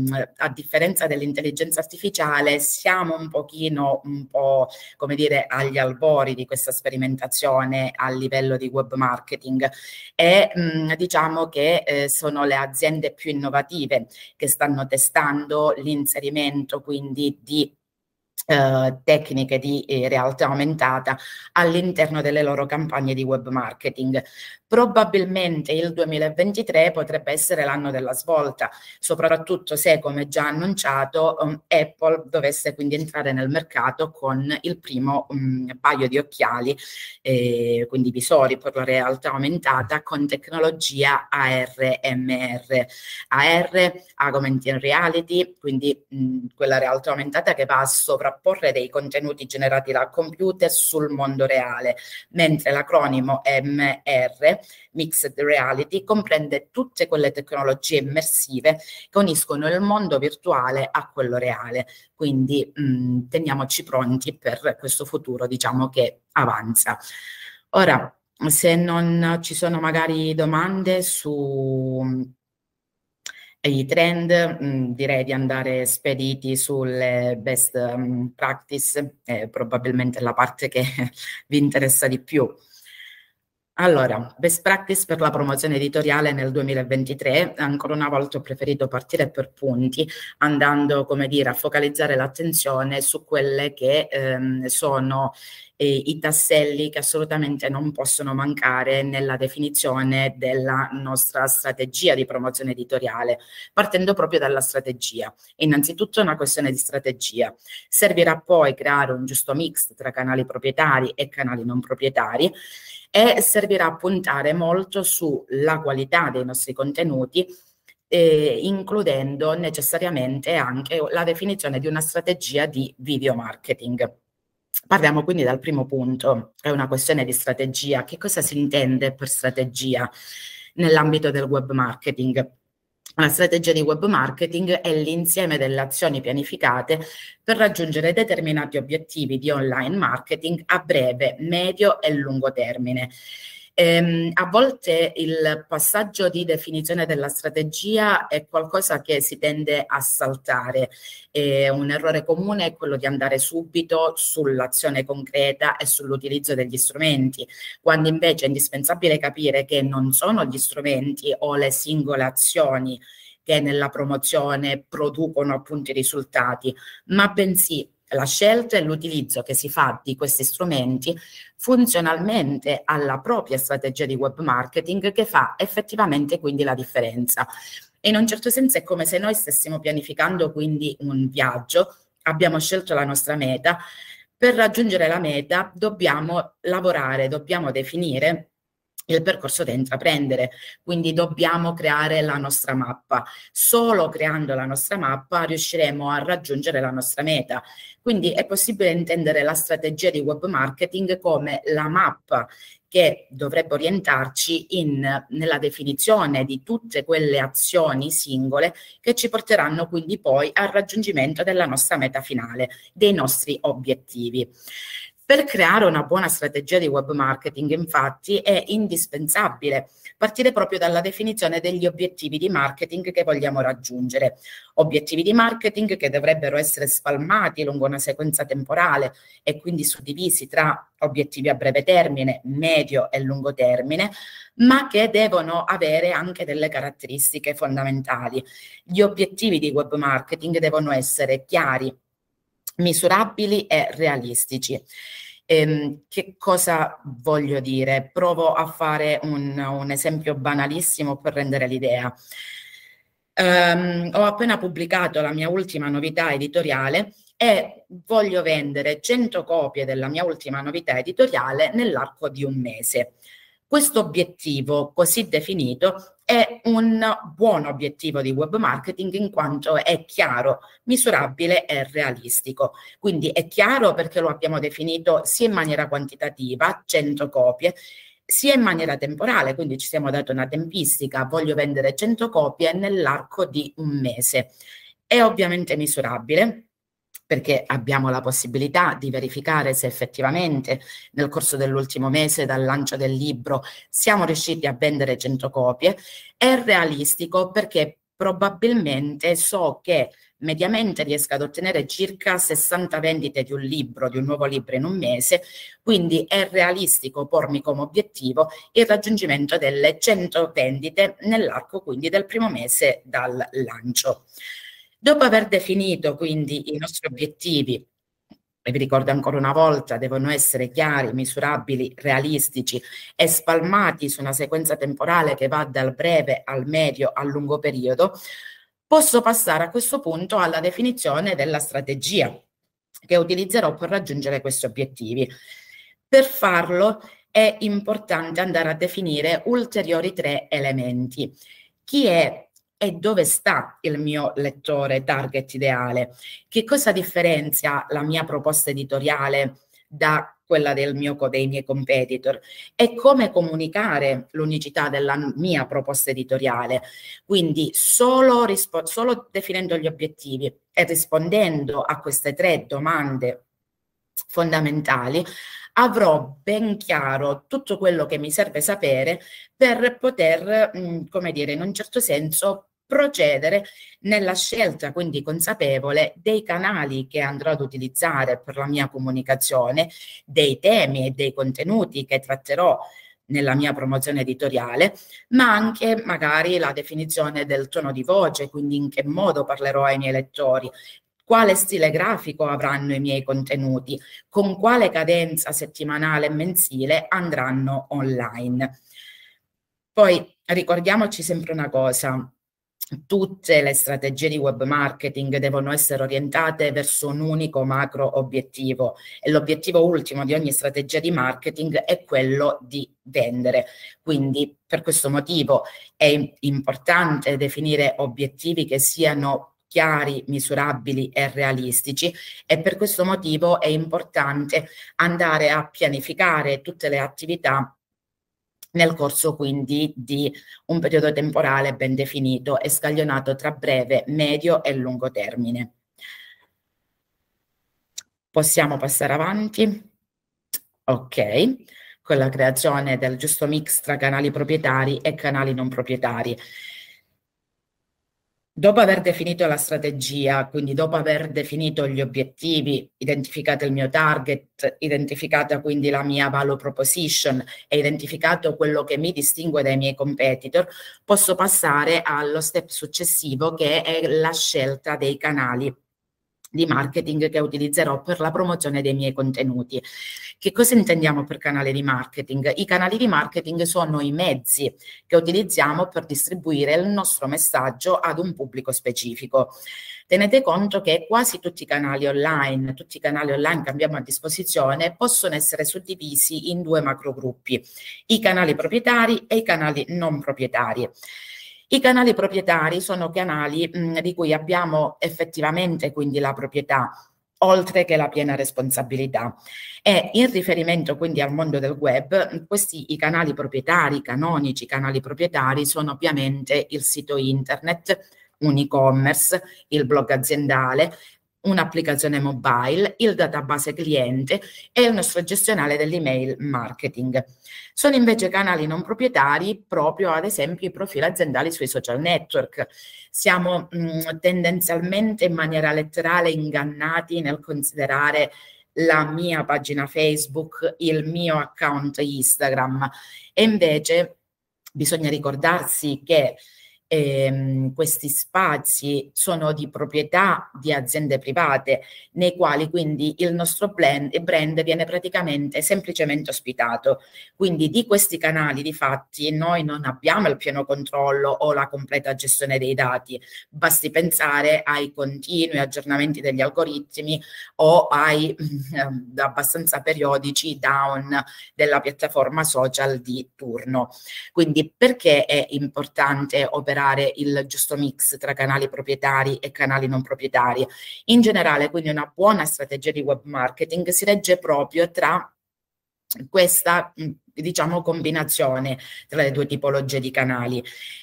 a differenza dell'intelligenza artificiale, siamo un po' come dire, agli albori di questa sperimentazione a livello di web marketing e diciamo che sono le aziende più innovative che stanno testando l'inserimento quindi di tecniche di realtà aumentata all'interno delle loro campagne di web marketing. Probabilmente il 2023 potrebbe essere l'anno della svolta, soprattutto se, come già annunciato, Apple dovesse quindi entrare nel mercato con il primo paio di occhiali, quindi visori per la realtà aumentata con tecnologia AR/MR. AR, Augmented Reality, quindi quella realtà aumentata che va a sovrapporre dei contenuti generati dal computer sul mondo reale, mentre l'acronimo MR, Mixed Reality, comprende tutte quelle tecnologie immersive che uniscono il mondo virtuale a quello reale. Quindi teniamoci pronti per questo futuro, diciamo, che avanza. Ora, se non ci sono magari domande su i trend, direi di andare spediti sulle best practice, probabilmente la parte che vi interessa di più. Allora, best practice per la promozione editoriale nel 2023, ancora una volta ho preferito partire per punti, andando, come dire, a focalizzare l'attenzione su quelle che sono i tasselli che assolutamente non possono mancare nella definizione della nostra strategia di promozione editoriale, partendo proprio dalla strategia. Innanzitutto è una questione di strategia. Servirà poi creare un giusto mix tra canali proprietari e canali non proprietari, e servirà a puntare molto sulla qualità dei nostri contenuti, includendo necessariamente anche la definizione di una strategia di video marketing. Parliamo quindi dal primo punto, è una questione di strategia. Che cosa si intende per strategia nell'ambito del web marketing? La strategia di web marketing è l'insieme delle azioni pianificate per raggiungere determinati obiettivi di online marketing a breve, medio e lungo termine. A volte il passaggio di definizione della strategia è qualcosa che si tende a saltare. Un errore comune è quello di andare subito sull'azione concreta e sull'utilizzo degli strumenti, quando invece è indispensabile capire che non sono gli strumenti o le singole azioni che nella promozione producono appunto i risultati, ma bensì la scelta e l'utilizzo che si fa di questi strumenti funzionalmente alla propria strategia di web marketing, che fa effettivamente quindi la differenza. E in un certo senso è come se noi stessimo pianificando quindi un viaggio, abbiamo scelto la nostra meta, per raggiungere la meta dobbiamo lavorare, dobbiamo definire il percorso da intraprendere, quindi dobbiamo creare la nostra mappa. Solo creando la nostra mappa riusciremo a raggiungere la nostra meta. Quindi è possibile intendere la strategia di web marketing come la mappa che dovrebbe orientarci nella definizione di tutte quelle azioni singole che ci porteranno quindi poi al raggiungimento della nostra meta finale, dei nostri obiettivi. Per creare una buona strategia di web marketing, infatti, è indispensabile partire proprio dalla definizione degli obiettivi di marketing che vogliamo raggiungere. Obiettivi di marketing che dovrebbero essere spalmati lungo una sequenza temporale e quindi suddivisi tra obiettivi a breve termine, medio e lungo termine, ma che devono avere anche delle caratteristiche fondamentali. Gli obiettivi di web marketing devono essere chiari, misurabili e realistici. Che cosa voglio dire? Provo a fare un esempio banalissimo per rendere l'idea. Ho appena pubblicato la mia ultima novità editoriale e voglio vendere 100 copie della mia ultima novità editoriale nell'arco di un mese. Questo obiettivo così definito è un buon obiettivo di web marketing in quanto è chiaro, misurabile e realistico. Quindi è chiaro perché lo abbiamo definito sia in maniera quantitativa, 100 copie, sia in maniera temporale, quindi ci siamo dati una tempistica, voglio vendere 100 copie nell'arco di un mese. È ovviamente misurabile, perché abbiamo la possibilità di verificare se effettivamente nel corso dell'ultimo mese dal lancio del libro siamo riusciti a vendere 100 copie. È realistico perché probabilmente so che mediamente riesco ad ottenere circa 60 vendite di un libro, di un nuovo libro in un mese, quindi è realistico pormi come obiettivo il raggiungimento delle 100 vendite nell'arco quindi del primo mese dal lancio. Dopo aver definito quindi i nostri obiettivi e vi ricordo ancora una volta, devono essere chiari, misurabili, realistici e spalmati su una sequenza temporale che va dal breve al medio al lungo periodo, posso passare a questo punto alla definizione della strategia che utilizzerò per raggiungere questi obiettivi. Per farlo è importante andare a definire ulteriori 3 elementi. Chi è e dove sta il mio lettore target ideale? Che cosa differenzia la mia proposta editoriale da quella dei miei competitor? E come comunicare l'unicità della mia proposta editoriale? Quindi solo definendo gli obiettivi e rispondendo a queste 3 domande fondamentali, avrò ben chiaro tutto quello che mi serve sapere per poter, come dire, in un certo senso procedere nella scelta, quindi consapevole, dei canali che andrò ad utilizzare per la mia comunicazione, dei temi e dei contenuti che tratterò nella mia promozione editoriale, ma anche magari la definizione del tono di voce, quindi in che modo parlerò ai miei lettori, quale stile grafico avranno i miei contenuti, con quale cadenza settimanale e mensile andranno online. Poi ricordiamoci sempre una cosa: tutte le strategie di web marketing devono essere orientate verso un unico macro obiettivo, e l'obiettivo ultimo di ogni strategia di marketing è quello di vendere. Quindi per questo motivo è importante definire obiettivi che siano chiari, misurabili e realistici, e per questo motivo è importante andare a pianificare tutte le attività nel corso quindi di un periodo temporale ben definito e scaglionato tra breve, medio e lungo termine. Possiamo passare avanti? Ok, con la creazione del giusto mix tra canali proprietari e canali non proprietari. Dopo aver definito la strategia, quindi dopo aver definito gli obiettivi, identificato il mio target, identificata quindi la mia value proposition e identificato quello che mi distingue dai miei competitor, posso passare allo step successivo, che è la scelta dei canali di marketing che utilizzerò per la promozione dei miei contenuti. Che cosa intendiamo per canale di marketing? I canali di marketing sono i mezzi che utilizziamo per distribuire il nostro messaggio ad un pubblico specifico. Tenete conto che quasi tutti i canali online che abbiamo a disposizione possono essere suddivisi in 2 macrogruppi: i canali proprietari e i canali non proprietari. I canali proprietari sono canali di cui abbiamo effettivamente quindi la proprietà, oltre che la piena responsabilità. E in riferimento quindi al mondo del web, i canali proprietari, canonici canali proprietari, sono ovviamente il sito internet, un e-commerce, il blog aziendale, un'applicazione mobile, il database cliente e il nostro gestionale dell'email marketing. Sono invece canali non proprietari proprio, ad esempio, i profili aziendali sui social network. Siamo tendenzialmente in maniera letterale ingannati nel considerare la mia pagina Facebook, il mio account Instagram, e invece bisogna ricordarsi che questi spazi sono di proprietà di aziende private, nei quali quindi il nostro brand viene praticamente semplicemente ospitato. Quindi di questi canali di fatti noi non abbiamo il pieno controllo o la completa gestione dei dati. Basti pensare ai continui aggiornamenti degli algoritmi o ai abbastanza periodici down della piattaforma social di turno. Quindi perché è importante operare il giusto mix tra canali proprietari e canali non proprietari? In generale, quindi una buona strategia di web marketing si regge proprio tra questa, diciamo, combinazione tra le 2 tipologie di canali,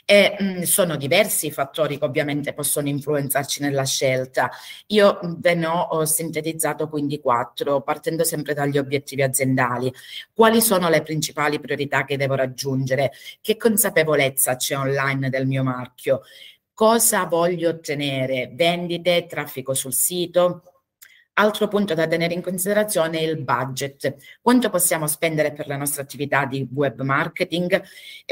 e sono diversi i fattori che ovviamente possono influenzarci nella scelta. Io ve ne ho sintetizzato quindi 4, partendo sempre dagli obiettivi aziendali. Quali sono le principali priorità che devo raggiungere? Che consapevolezza c'è online del mio marchio? Cosa voglio ottenere? Vendite, traffico sul sito? Altro punto da tenere in considerazione è il budget. Quanto possiamo spendere per la nostra attività di web marketing?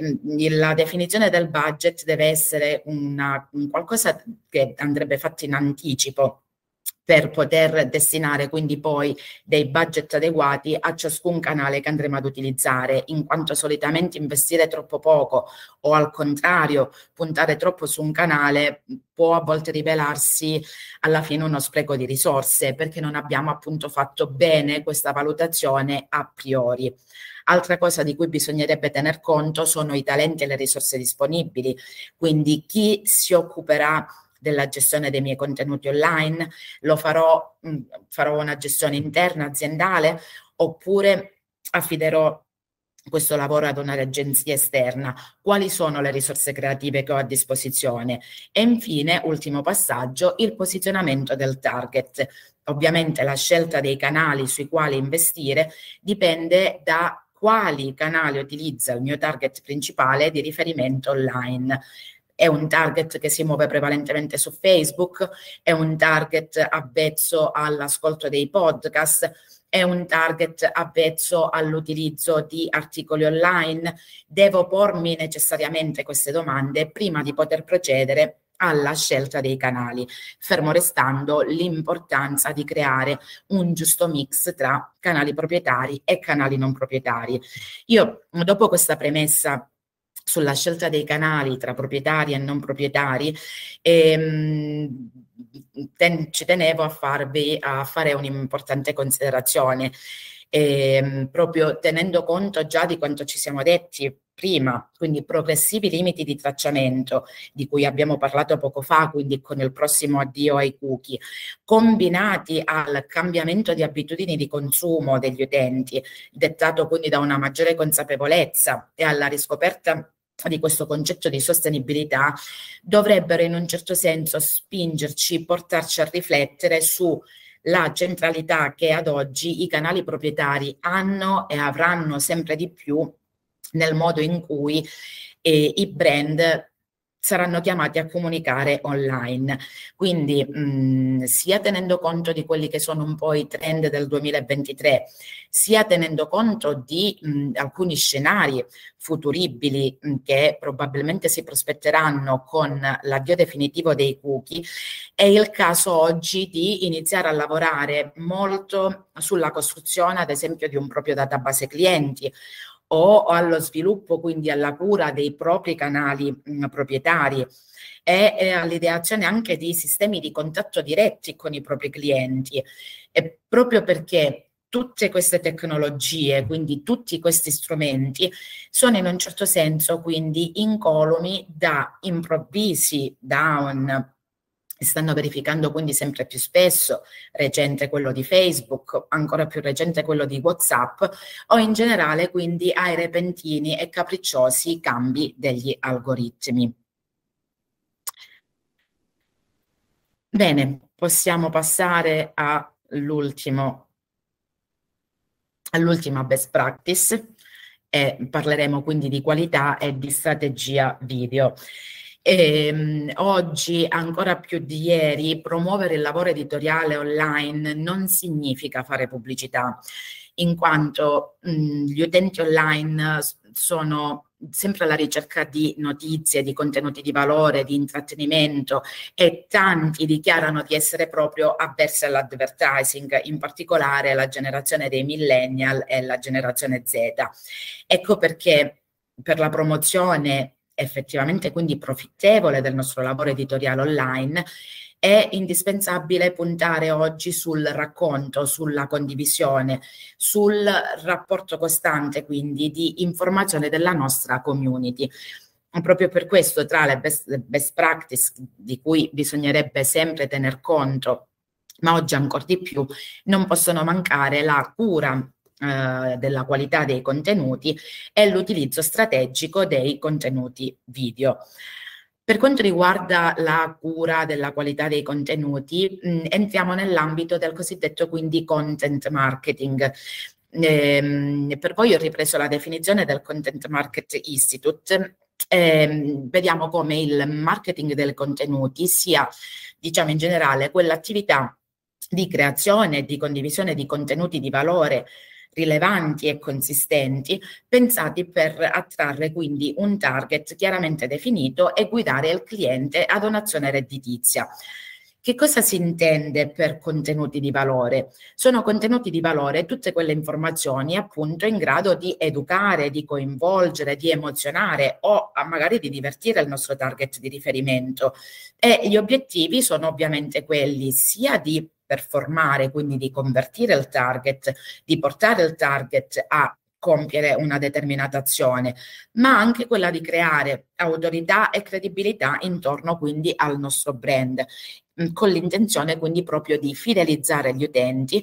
La definizione del budget deve essere un qualcosa che andrebbe fatto in anticipo, per poter destinare quindi poi dei budget adeguati a ciascun canale che andremo ad utilizzare, in quanto solitamente investire troppo poco o al contrario puntare troppo su un canale può a volte rivelarsi alla fine uno spreco di risorse, perché non abbiamo appunto fatto bene questa valutazione a priori. Altra cosa di cui bisognerebbe tener conto sono i talenti e le risorse disponibili, quindi chi si occuperà della gestione dei miei contenuti online, farò una gestione interna aziendale oppure affiderò questo lavoro ad un'agenzia esterna, quali sono le risorse creative che ho a disposizione e infine, ultimo passaggio, il posizionamento del target. Ovviamente la scelta dei canali sui quali investire dipende da quali canali utilizza il mio target principale di riferimento online. È un target che si muove prevalentemente su Facebook, è un target avvezzo all'ascolto dei podcast, è un target avvezzo all'utilizzo di articoli online. Devo pormi necessariamente queste domande prima di poter procedere alla scelta dei canali, fermo restando l'importanza di creare un giusto mix tra canali proprietari e canali non proprietari. Io, dopo questa premessa sulla scelta dei canali tra proprietari e non proprietari, ci tenevo a fare un'importante considerazione, proprio tenendo conto già di quanto ci siamo detti prima, quindi progressivi limiti di tracciamento di cui abbiamo parlato poco fa, quindi con il prossimo addio ai cookie, combinati al cambiamento di abitudini di consumo degli utenti, dettato quindi da una maggiore consapevolezza e alla riscoperta di questo concetto di sostenibilità, dovrebbero in un certo senso spingerci, portarci a riflettere sulla centralità che ad oggi i canali proprietari hanno e avranno sempre di più nel modo in cui i brand saranno chiamati a comunicare online. Quindi sia tenendo conto di quelli che sono un po' i trend del 2023, sia tenendo conto di alcuni scenari futuribili che probabilmente si prospetteranno con l'avvio definitivo dei cookie, è il caso oggi di iniziare a lavorare molto sulla costruzione, ad esempio, di un proprio database clienti, o allo sviluppo, quindi alla cura dei propri canali proprietari e all'ideazione anche di sistemi di contatto diretti con i propri clienti. E proprio perché tutte queste tecnologie, quindi tutti questi strumenti, sono in un certo senso quindi incolumi da improvvisi down. Stanno verificando quindi sempre più spesso, recente quello di Facebook, ancora più recente quello di WhatsApp, o in generale quindi ai repentini e capricciosi cambi degli algoritmi. Bene, possiamo passare all'ultima best practice e parleremo quindi di qualità e di strategia video. Oggi, ancora più di ieri, promuovere il lavoro editoriale online non significa fare pubblicità, in quanto gli utenti online sono sempre alla ricerca di notizie, di contenuti di valore, di intrattenimento, e tanti dichiarano di essere proprio avversi all'advertising, in particolare la generazione dei millennial e la generazione Z. Ecco perché per la promozione effettivamente quindi profittevole del nostro lavoro editoriale online è indispensabile puntare oggi sul racconto, sulla condivisione, sul rapporto costante quindi di informazione della nostra community. Proprio per questo tra le best practice di cui bisognerebbe sempre tener conto, ma oggi ancora di più, non possono mancare la cura della qualità dei contenuti e l'utilizzo strategico dei contenuti video. Per quanto riguarda la cura della qualità dei contenuti, entriamo nell'ambito del cosiddetto quindi content marketing. Per voi ho ripreso la definizione del Content Market Institute. Vediamo come il marketing dei contenuti sia, diciamo in generale, quell'attività di creazione e di condivisione di contenuti di valore rilevanti e consistenti, pensati per attrarre quindi un target chiaramente definito e guidare il cliente ad un'azione redditizia. Che cosa si intende per contenuti di valore? Sono contenuti di valore tutte quelle informazioni appunto in grado di educare, di coinvolgere, di emozionare o magari di divertire il nostro target di riferimento. E gli obiettivi sono ovviamente quelli sia di performare, quindi di convertire il target, di portare il target a compiere una determinata azione, ma anche quella di creare autorità e credibilità intorno quindi al nostro brand, con l'intenzione quindi proprio di fidelizzare gli utenti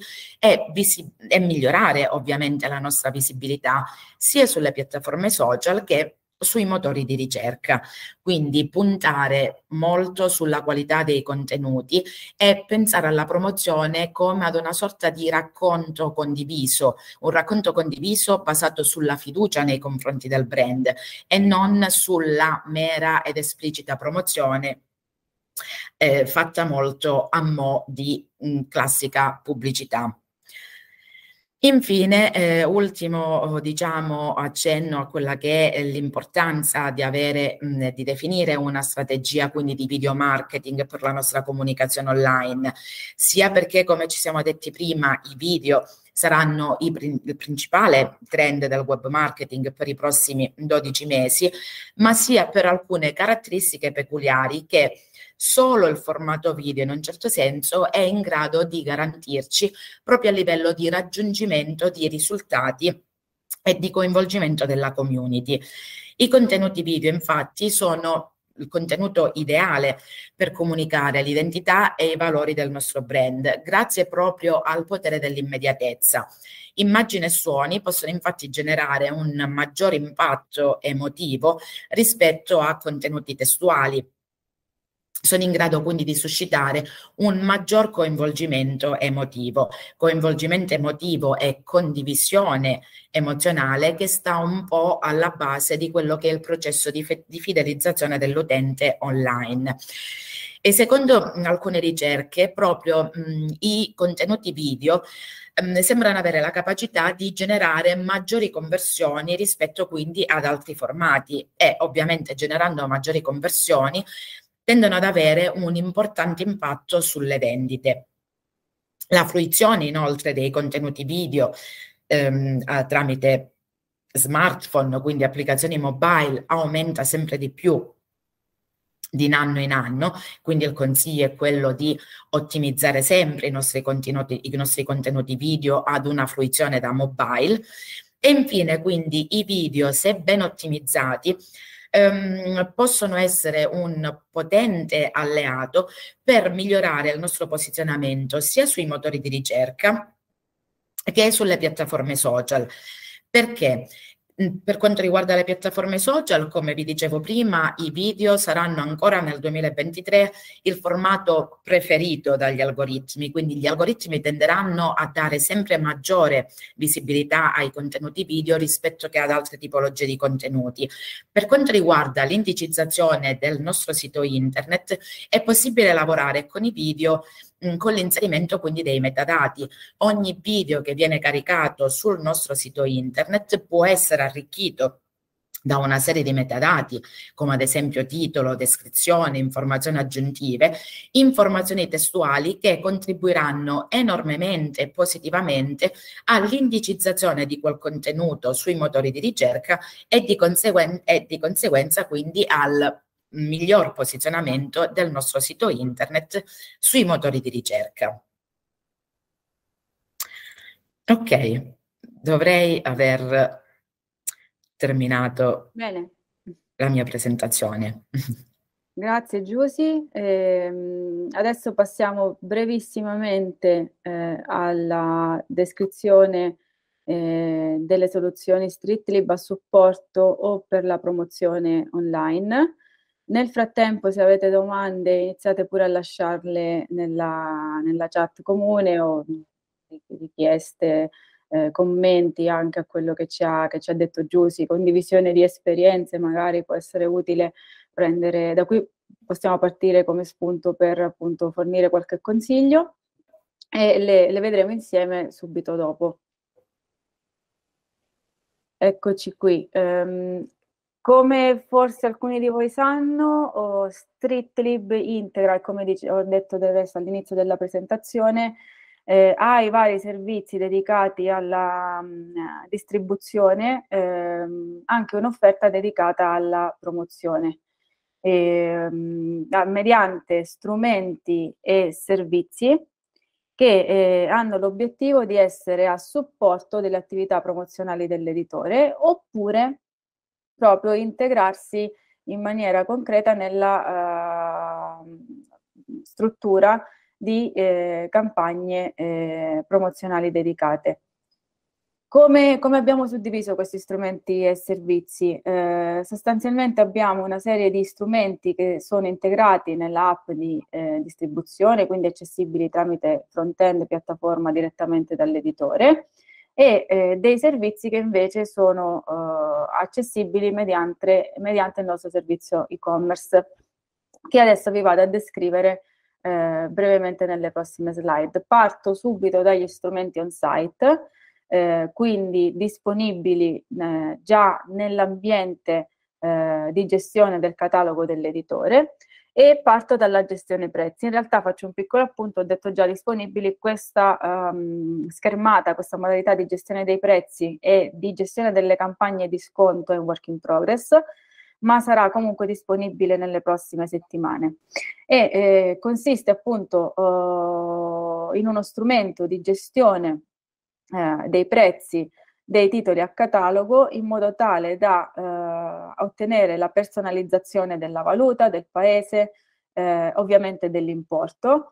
e migliorare ovviamente la nostra visibilità sia sulle piattaforme social che sui motori di ricerca. Quindi puntare molto sulla qualità dei contenuti e pensare alla promozione come ad una sorta di racconto condiviso, un racconto condiviso basato sulla fiducia nei confronti del brand e non sulla mera ed esplicita promozione fatta molto a mo' di classica pubblicità. Infine, ultimo, diciamo, accenno a quella che è l'importanza di avere, di definire una strategia quindi di video marketing per la nostra comunicazione online, sia perché, come ci siamo detti prima, i video saranno il principale trend del web marketing per i prossimi 12 mesi, ma sia per alcune caratteristiche peculiari che solo il formato video in un certo senso è in grado di garantirci proprio a livello di raggiungimento di risultati e di coinvolgimento della community. I contenuti video infatti sono il contenuto ideale per comunicare l'identità e i valori del nostro brand, grazie proprio al potere dell'immediatezza. Immagini e suoni possono infatti generare un maggiore impatto emotivo rispetto a contenuti testuali. Sono in grado quindi di suscitare un maggior coinvolgimento emotivo e condivisione emozionale che sta un po' alla base di quello che è il processo di fidelizzazione dell'utente online. E secondo alcune ricerche, proprio i contenuti video sembrano avere la capacità di generare maggiori conversioni rispetto quindi ad altri formati e ovviamente generando maggiori conversioni tendono ad avere un importante impatto sulle vendite. La fruizione inoltre dei contenuti video tramite smartphone, quindi applicazioni mobile, aumenta sempre di più di anno in anno, quindi il consiglio è quello di ottimizzare sempre i nostri contenuti video ad una fruizione da mobile. E infine quindi i video, se ben ottimizzati, possono essere un potente alleato per migliorare il nostro posizionamento sia sui motori di ricerca che sulle piattaforme social. Perché? Per quanto riguarda le piattaforme social, come vi dicevo prima, i video saranno ancora nel 2023 il formato preferito dagli algoritmi, quindi gli algoritmi tenderanno a dare sempre maggiore visibilità ai contenuti video rispetto che ad altre tipologie di contenuti. Per quanto riguarda l'indicizzazione del nostro sito internet, è possibile lavorare con i video con l'inserimento quindi dei metadati. Ogni video che viene caricato sul nostro sito internet può essere arricchito da una serie di metadati, come ad esempio titolo, descrizione, informazioni aggiuntive, informazioni testuali che contribuiranno enormemente e positivamente all'indicizzazione di quel contenuto sui motori di ricerca e di conseguenza quindi al miglior posizionamento del nostro sito internet sui motori di ricerca. Ok, dovrei aver terminato Bene. la mia presentazione. Grazie Giusy. Adesso passiamo brevissimamente alla descrizione delle soluzioni StreetLib a supporto o per la promozione online. Nel frattempo, se avete domande, iniziate pure a lasciarle nella chat comune o richieste, commenti anche a quello che ci ha detto Giusy, condivisione di esperienze magari può essere utile prendere, da qui possiamo partire come spunto per appunto fornire qualche consiglio e le vedremo insieme subito dopo. Eccoci qui. Come forse alcuni di voi sanno, StreetLib integra, come ho detto del resto all'inizio della presentazione, ha i vari servizi dedicati alla distribuzione, anche un'offerta dedicata alla promozione, mediante strumenti e servizi che hanno l'obiettivo di essere a supporto delle attività promozionali dell'editore, oppure proprio integrarsi in maniera concreta nella struttura di campagne promozionali dedicate. Come abbiamo suddiviso questi strumenti e servizi? Sostanzialmente abbiamo una serie di strumenti che sono integrati nell'app di distribuzione, quindi accessibili tramite front-end piattaforma direttamente dall'editore, e dei servizi che invece sono accessibili mediante il nostro servizio e-commerce, che adesso vi vado a descrivere brevemente nelle prossime slide. Parto subito dagli strumenti on-site, quindi disponibili già nell'ambiente di gestione del catalogo dell'editore, e parto dalla gestione prezzi. In realtà faccio un piccolo appunto, ho detto già disponibili, questa schermata, questa modalità di gestione dei prezzi e di gestione delle campagne di sconto è un work in progress, ma sarà comunque disponibile nelle prossime settimane. E consiste appunto in uno strumento di gestione dei prezzi dei titoli a catalogo, in modo tale da ottenere la personalizzazione della valuta, del paese, ovviamente dell'importo,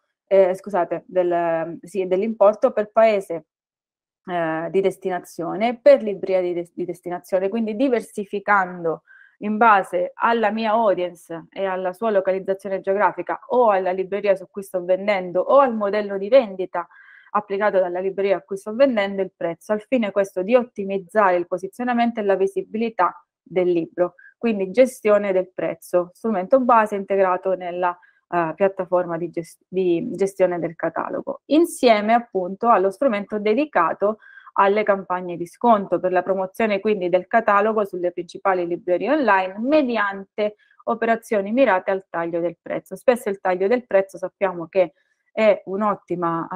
dell'importo per paese di destinazione, per libreria di destinazione, quindi diversificando in base alla mia audience e alla sua localizzazione geografica, o alla libreria su cui sto vendendo, o al modello di vendita applicato dalla libreria a cui sto vendendo, il prezzo, al fine questo di ottimizzare il posizionamento e la visibilità del libro. Quindi gestione del prezzo, strumento base integrato nella piattaforma di gestione del catalogo, insieme appunto allo strumento dedicato alle campagne di sconto per la promozione quindi del catalogo sulle principali librerie online, mediante operazioni mirate al taglio del prezzo. Spesso il taglio del prezzo sappiamo che è un'ottima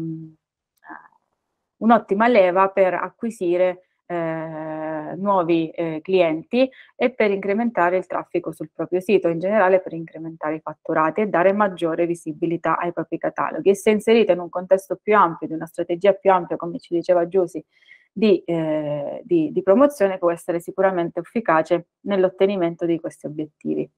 leva per acquisire nuovi clienti e per incrementare il traffico sul proprio sito, in generale per incrementare i fatturati e dare maggiore visibilità ai propri cataloghi. E se inserito in un contesto più ampio, di una strategia più ampia, come ci diceva Giusy, di promozione, può essere sicuramente efficace nell'ottenimento di questi obiettivi.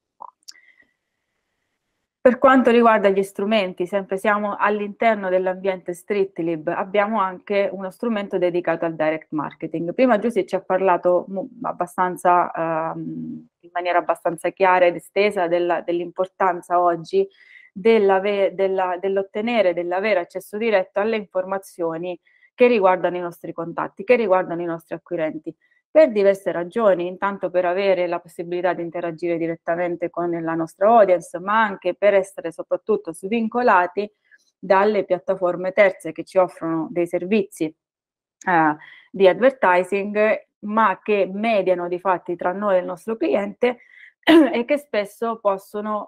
Per quanto riguarda gli strumenti, sempre siamo all'interno dell'ambiente StreetLib, abbiamo anche uno strumento dedicato al direct marketing. Prima Giusy ci ha parlato abbastanza, in maniera abbastanza chiara ed estesa dell'importanza oggi dell'ottenere, dell'avere accesso diretto alle informazioni che riguardano i nostri contatti, che riguardano i nostri acquirenti, per diverse ragioni, intanto per avere la possibilità di interagire direttamente con la nostra audience, ma anche per essere soprattutto svincolati dalle piattaforme terze che ci offrono dei servizi di advertising, ma che mediano di fatti tra noi e il nostro cliente e che spesso possono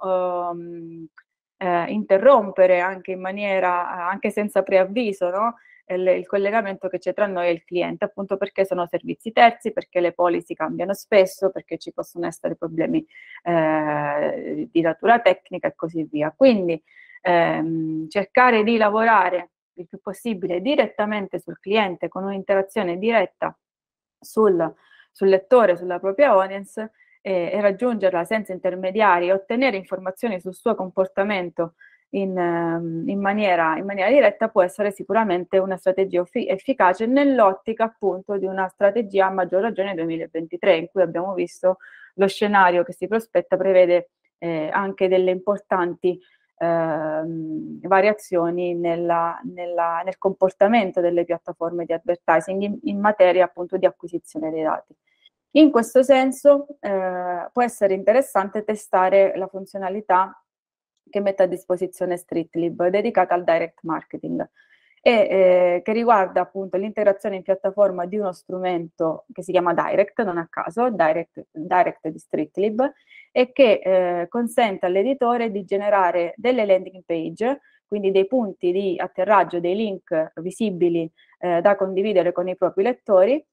interrompere anche in maniera, anche senza preavviso, no? Il collegamento che c'è tra noi e il cliente, appunto perché sono servizi terzi, perché le policy cambiano spesso, perché ci possono essere problemi di natura tecnica e così via. Quindi cercare di lavorare il più possibile direttamente sul cliente, con un'interazione diretta sul lettore, sulla propria audience, e raggiungerla senza intermediari, ottenere informazioni sul suo comportamento in maniera diretta, può essere sicuramente una strategia efficace nell'ottica appunto di una strategia, a maggior ragione 2023, in cui abbiamo visto lo scenario che si prospetta prevede anche delle importanti variazioni nel comportamento delle piattaforme di advertising in materia appunto di acquisizione dei dati. In questo senso può essere interessante testare la funzionalità che mette a disposizione StreetLib dedicata al direct marketing. E che riguarda appunto l'integrazione in piattaforma di uno strumento che si chiama Direct, non a caso, Direct di Streetlib, e che consente all'editore di generare delle landing page, quindi dei punti di atterraggio, dei link visibili da condividere con i propri lettori,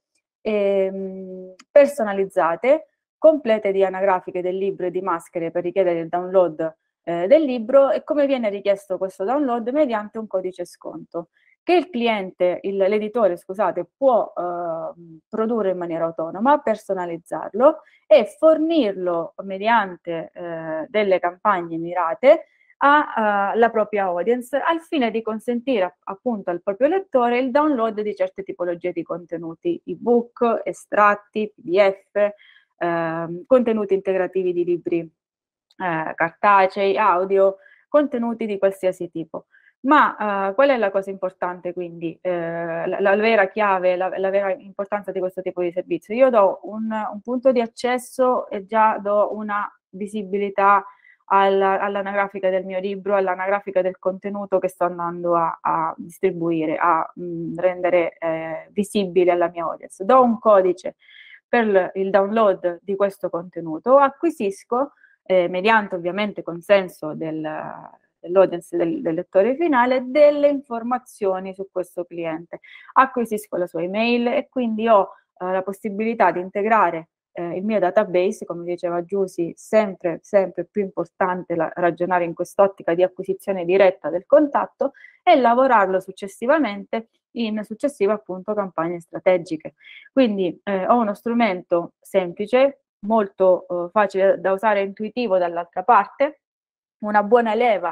personalizzate, complete di anagrafiche del libro e di maschere per richiedere il download del libro. E come viene richiesto questo download? Mediante un codice sconto che il cliente, l'editore, scusate, può produrre in maniera autonoma, personalizzarlo e fornirlo mediante delle campagne mirate alla propria audience, al fine di consentire appunto al proprio lettore il download di certe tipologie di contenuti, ebook, estratti, PDF, contenuti integrativi di libri cartacei, audio, contenuti di qualsiasi tipo. Ma qual è la cosa importante quindi? La vera chiave, la vera importanza di questo tipo di servizio? Io do un punto di accesso e già do una visibilità all'anagrafica del mio libro, all'anagrafica del contenuto che sto andando a distribuire, a rendere visibile alla mia audience. Do un codice per il download di questo contenuto, acquisisco, mediante ovviamente consenso dell'audience, del lettore finale, delle informazioni su questo cliente. Acquisisco la sua email e quindi ho la possibilità di integrare il mio database, come diceva Giusy, sempre più importante ragionare in quest'ottica di acquisizione diretta del contatto e lavorarlo successivamente in successive appunto campagne strategiche. Quindi ho uno strumento semplice, molto facile da usare e intuitivo dall'altra parte, una buona leva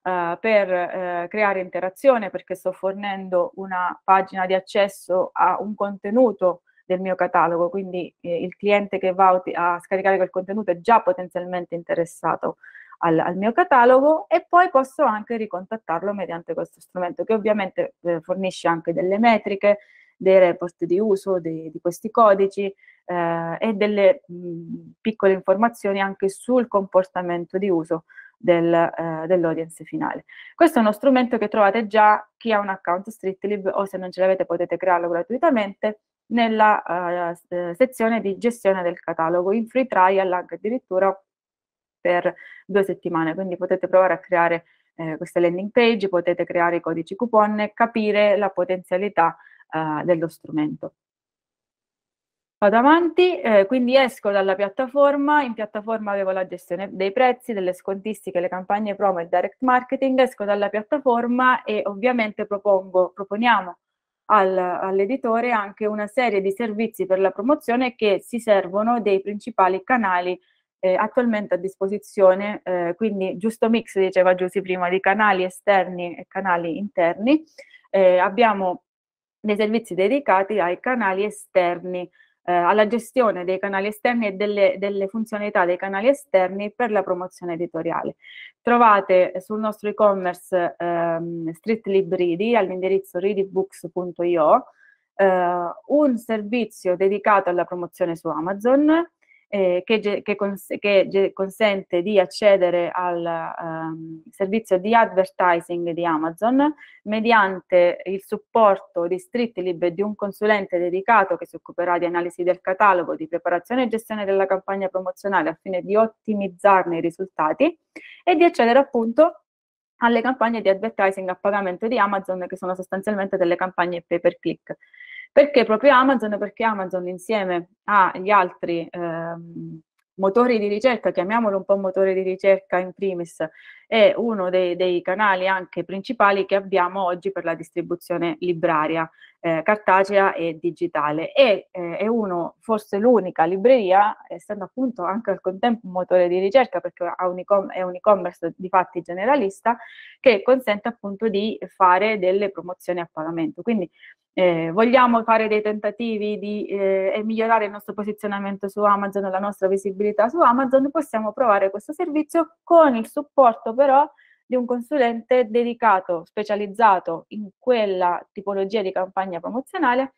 per creare interazione, perché sto fornendo una pagina di accesso a un contenuto del mio catalogo, quindi il cliente che va a scaricare quel contenuto è già potenzialmente interessato al mio catalogo, e poi posso anche ricontattarlo mediante questo strumento che ovviamente fornisce anche delle metriche, dei report di uso di questi codici e delle piccole informazioni anche sul comportamento di uso dell'audience finale. Questo è uno strumento che trovate già, chi ha un account Streetlib, o se non ce l'avete potete crearlo gratuitamente nella sezione di gestione del catalogo, in free trial anche addirittura per 2 settimane, quindi potete provare a creare queste landing page, potete creare i codici coupon e capire la potenzialità dello strumento. Vado avanti, quindi esco dalla piattaforma, in piattaforma avevo la gestione dei prezzi, delle scontistiche, le campagne promo e il direct marketing, esco dalla piattaforma e ovviamente proponiamo all'editore anche una serie di servizi per la promozione che si servono dei principali canali attualmente a disposizione, quindi giusto mix, diceva Giusy prima, di canali esterni e canali interni. Abbiamo dei servizi dedicati ai canali esterni, alla gestione dei canali esterni e delle funzionalità dei canali esterni per la promozione editoriale. Trovate sul nostro e-commerce Streetlib Ready all'indirizzo readybooks.io un servizio dedicato alla promozione su Amazon che consente di accedere al servizio di advertising di Amazon mediante il supporto di Streetlib e di un consulente dedicato che si occuperà di analisi del catalogo, di preparazione e gestione della campagna promozionale al fine di ottimizzarne i risultati e di accedere appunto alle campagne di advertising a pagamento di Amazon, che sono sostanzialmente delle campagne pay per click. Perché proprio Amazon? Perché Amazon, insieme agli altri motori di ricerca, chiamiamolo un po' motore di ricerca in primis, è uno dei canali anche principali che abbiamo oggi per la distribuzione libraria, cartacea e digitale. E è forse l'unica libreria, essendo appunto anche al contempo un motore di ricerca, perché è un e-commerce di fatti generalista, che consente appunto di fare delle promozioni a pagamento. Quindi vogliamo fare dei tentativi di migliorare il nostro posizionamento su Amazon, la nostra visibilità su Amazon, possiamo provare questo servizio con il supporto però di un consulente dedicato, specializzato in quella tipologia di campagna promozionale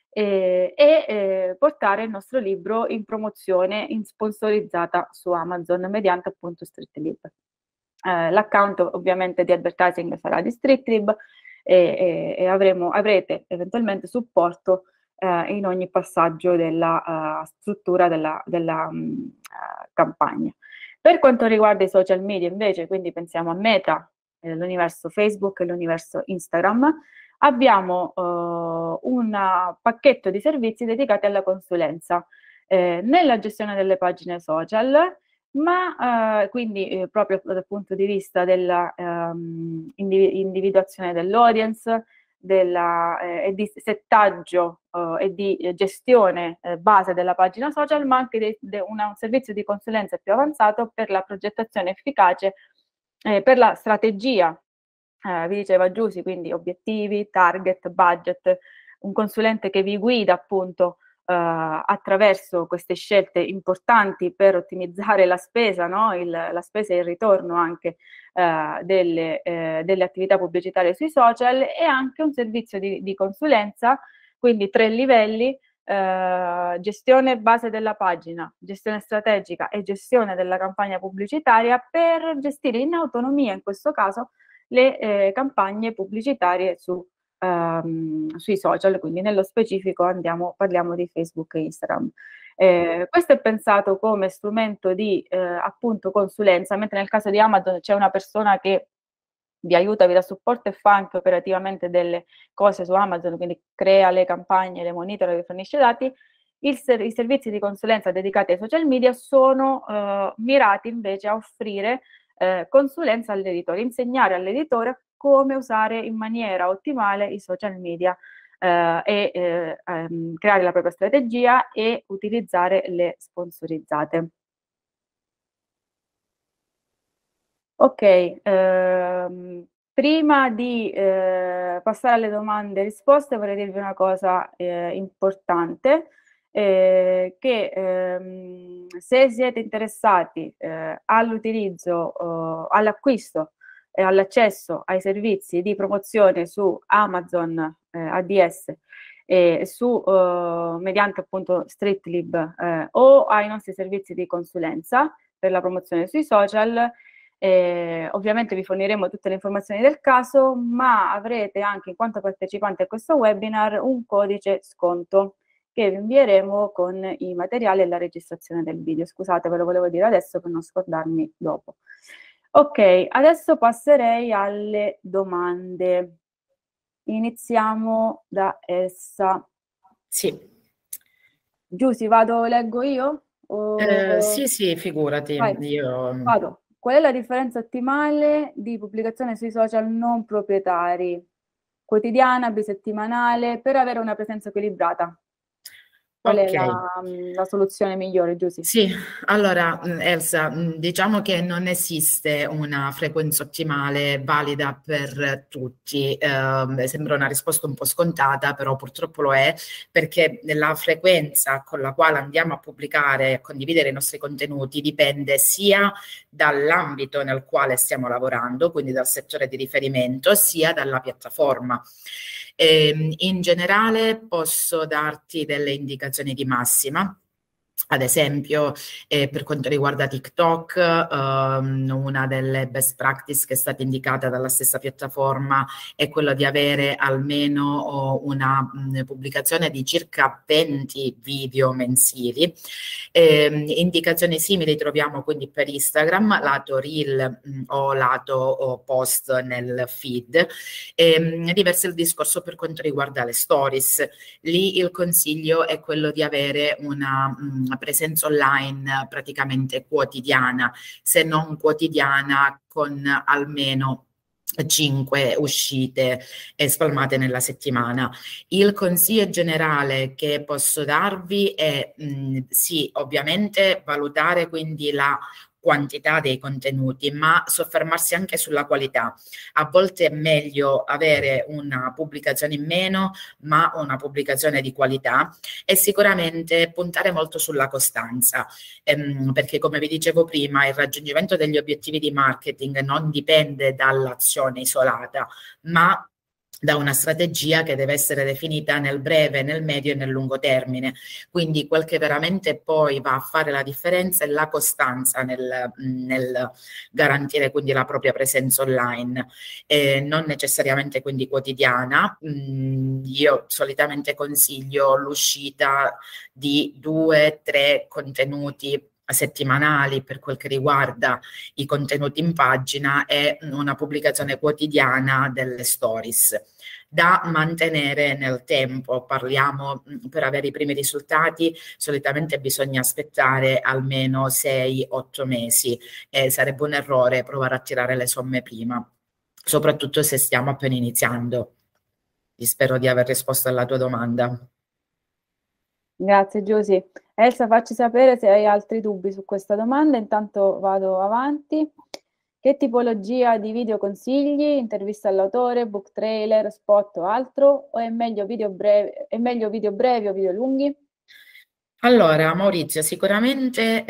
e portare il nostro libro in promozione, in sponsorizzata su Amazon mediante appunto Streetlib. L'account ovviamente di advertising sarà di Streetlib e avrete eventualmente supporto in ogni passaggio della struttura della campagna. Per quanto riguarda i social media invece, quindi pensiamo a Meta, l'universo Facebook e l'universo Instagram, abbiamo un pacchetto di servizi dedicati alla consulenza nella gestione delle pagine social, ma quindi proprio dal punto di vista della individuazione dell'audience, e di settaggio e di gestione base della pagina social, ma anche un servizio di consulenza più avanzato per la progettazione efficace, per la strategia, vi diceva Giusy, quindi obiettivi, target, budget, un consulente che vi guida appunto attraverso queste scelte importanti per ottimizzare la spesa, no? La spesa e il ritorno anche delle attività pubblicitarie sui social, e anche un servizio di consulenza, quindi 3 livelli, gestione base della pagina, gestione strategica e gestione della campagna pubblicitaria, per gestire in autonomia, in questo caso, le campagne pubblicitarie sui social, quindi nello specifico parliamo di Facebook e Instagram. Questo è pensato come strumento di appunto consulenza, mentre nel caso di Amazon c'è una persona che vi aiuta, vi dà supporto e fa anche operativamente delle cose su Amazon, quindi crea le campagne, le monitora, vi fornisce dati. I servizi di consulenza dedicati ai social media sono mirati invece a offrire consulenza all'editore, insegnare all'editore come usare in maniera ottimale i social media creare la propria strategia e utilizzare le sponsorizzate. Ok, prima di passare alle domande e risposte vorrei dirvi una cosa importante, che se siete interessati all'utilizzo, all'acquisto e all'accesso ai servizi di promozione su Amazon ADS mediante appunto StreetLib o ai nostri servizi di consulenza per la promozione sui social, ovviamente vi forniremo tutte le informazioni del caso, ma avrete anche, in quanto partecipanti a questo webinar, un codice sconto che vi invieremo con i materiali e la registrazione del video. Scusate, ve lo volevo dire adesso per non scordarmi dopo. Ok, adesso passerei alle domande. Iniziamo da Elsa. Sì. Giusy, leggo io? Sì, figurati. Vado. Qual è la differenza ottimale di pubblicazione sui social non proprietari? Quotidiana, bisettimanale, per avere una presenza equilibrata? Qual è la soluzione migliore, Giusy? Sì, allora Elsa, diciamo che non esiste una frequenza ottimale valida per tutti. Sembra una risposta un po' scontata, però purtroppo lo è, perché la frequenza con la quale andiamo a pubblicare e a condividere i nostri contenuti dipende sia dall'ambito nel quale stiamo lavorando, quindi dal settore di riferimento, sia dalla piattaforma. In generale posso darti delle indicazioni di massima. Ad esempio, per quanto riguarda TikTok, una delle best practice che è stata indicata dalla stessa piattaforma è quello di avere almeno una pubblicazione di circa 20 video mensili. Indicazioni simili troviamo quindi per Instagram, lato reel o lato post nel feed. Diverso il discorso per quanto riguarda le stories. Lì il consiglio è quello di avere una presenza online praticamente quotidiana, se non quotidiana, con almeno 5 uscite spalmate nella settimana. Il consiglio generale che posso darvi è sì, ovviamente valutare quindi la quantità dei contenuti, ma soffermarsi anche sulla qualità. A volte è meglio avere una pubblicazione in meno, ma una pubblicazione di qualità, e sicuramente puntare molto sulla costanza, perché come vi dicevo prima, il raggiungimento degli obiettivi di marketing non dipende dall'azione isolata, ma da una strategia che deve essere definita nel breve, nel medio e nel lungo termine. Quindi quel che veramente poi va a fare la differenza è la costanza nel garantire quindi la propria presenza online, non necessariamente quindi quotidiana. Io solitamente consiglio l'uscita di 2-3 contenuti settimanali per quel che riguarda i contenuti in pagina e una pubblicazione quotidiana delle stories da mantenere nel tempo. Parliamo, per avere i primi risultati solitamente bisogna aspettare almeno 6-8 mesi e sarebbe un errore provare a tirare le somme prima, soprattutto se stiamo appena iniziando. Spero di aver risposto alla tua domanda. Grazie Giusy. Elsa, facci sapere se hai altri dubbi su questa domanda, intanto vado avanti. Che tipologia di video consigli? Intervista all'autore, book trailer, spot o altro? O è meglio video brevi o video lunghi? Allora, Maurizio, sicuramente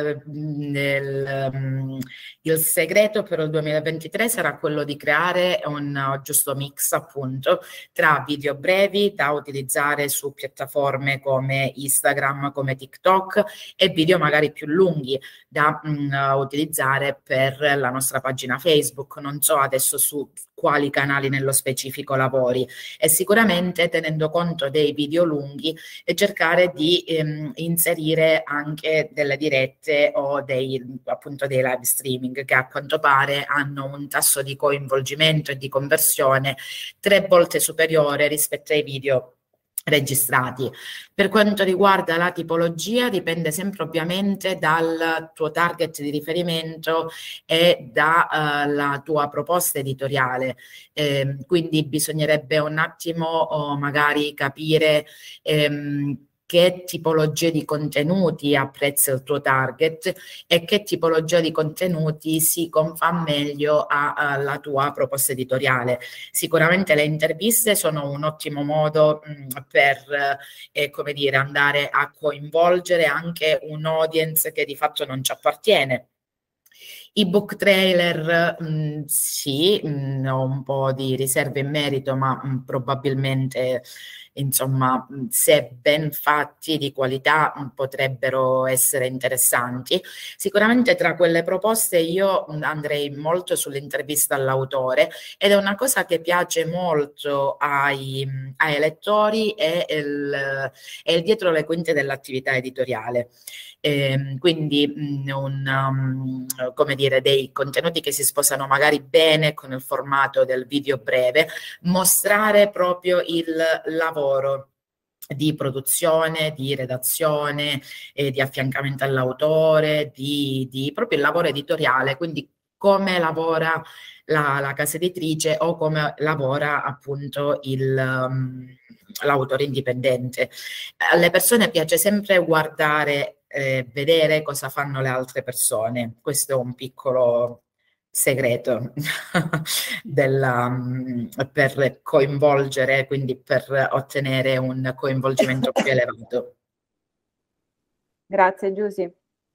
il segreto per il 2023 sarà quello di creare un giusto mix, appunto, tra video brevi da utilizzare su piattaforme come Instagram, come TikTok, e video magari più lunghi da utilizzare per la nostra pagina Facebook. Non so adesso su quali canali nello specifico lavori, e sicuramente tenendo conto dei video lunghi e cercare di inserire anche delle dirette o appunto dei live streaming che a quanto pare hanno un tasso di coinvolgimento e di conversione 3 volte superiore rispetto ai video registrati. Per quanto riguarda la tipologia, dipende sempre ovviamente dal tuo target di riferimento e dalla tua proposta editoriale. Quindi bisognerebbe un attimo magari capire che tipologia di contenuti apprezza il tuo target e che tipologia di contenuti si confà meglio alla tua proposta editoriale. Sicuramente le interviste sono un ottimo modo per come dire, andare a coinvolgere anche un audience che di fatto non ci appartiene. I book trailer, sì, ho un po' di riserve in merito, ma probabilmente, insomma, se ben fatti di qualità, potrebbero essere interessanti. Sicuramente tra quelle proposte io andrei molto sull'intervista all'autore, ed è una cosa che piace molto ai lettori, è il dietro le quinte dell'attività editoriale. Quindi come dire, dei contenuti che si sposano magari bene con il formato del video breve, mostrare proprio il lavoro di produzione, di redazione, di affiancamento all'autore, di proprio il lavoro editoriale, quindi come lavora la casa editrice o come lavora appunto l'autore indipendente. Alle persone piace sempre guardare, vedere cosa fanno le altre persone. Questo è un piccolo segreto per coinvolgere, quindi per ottenere un coinvolgimento più elevato. Grazie Giusy.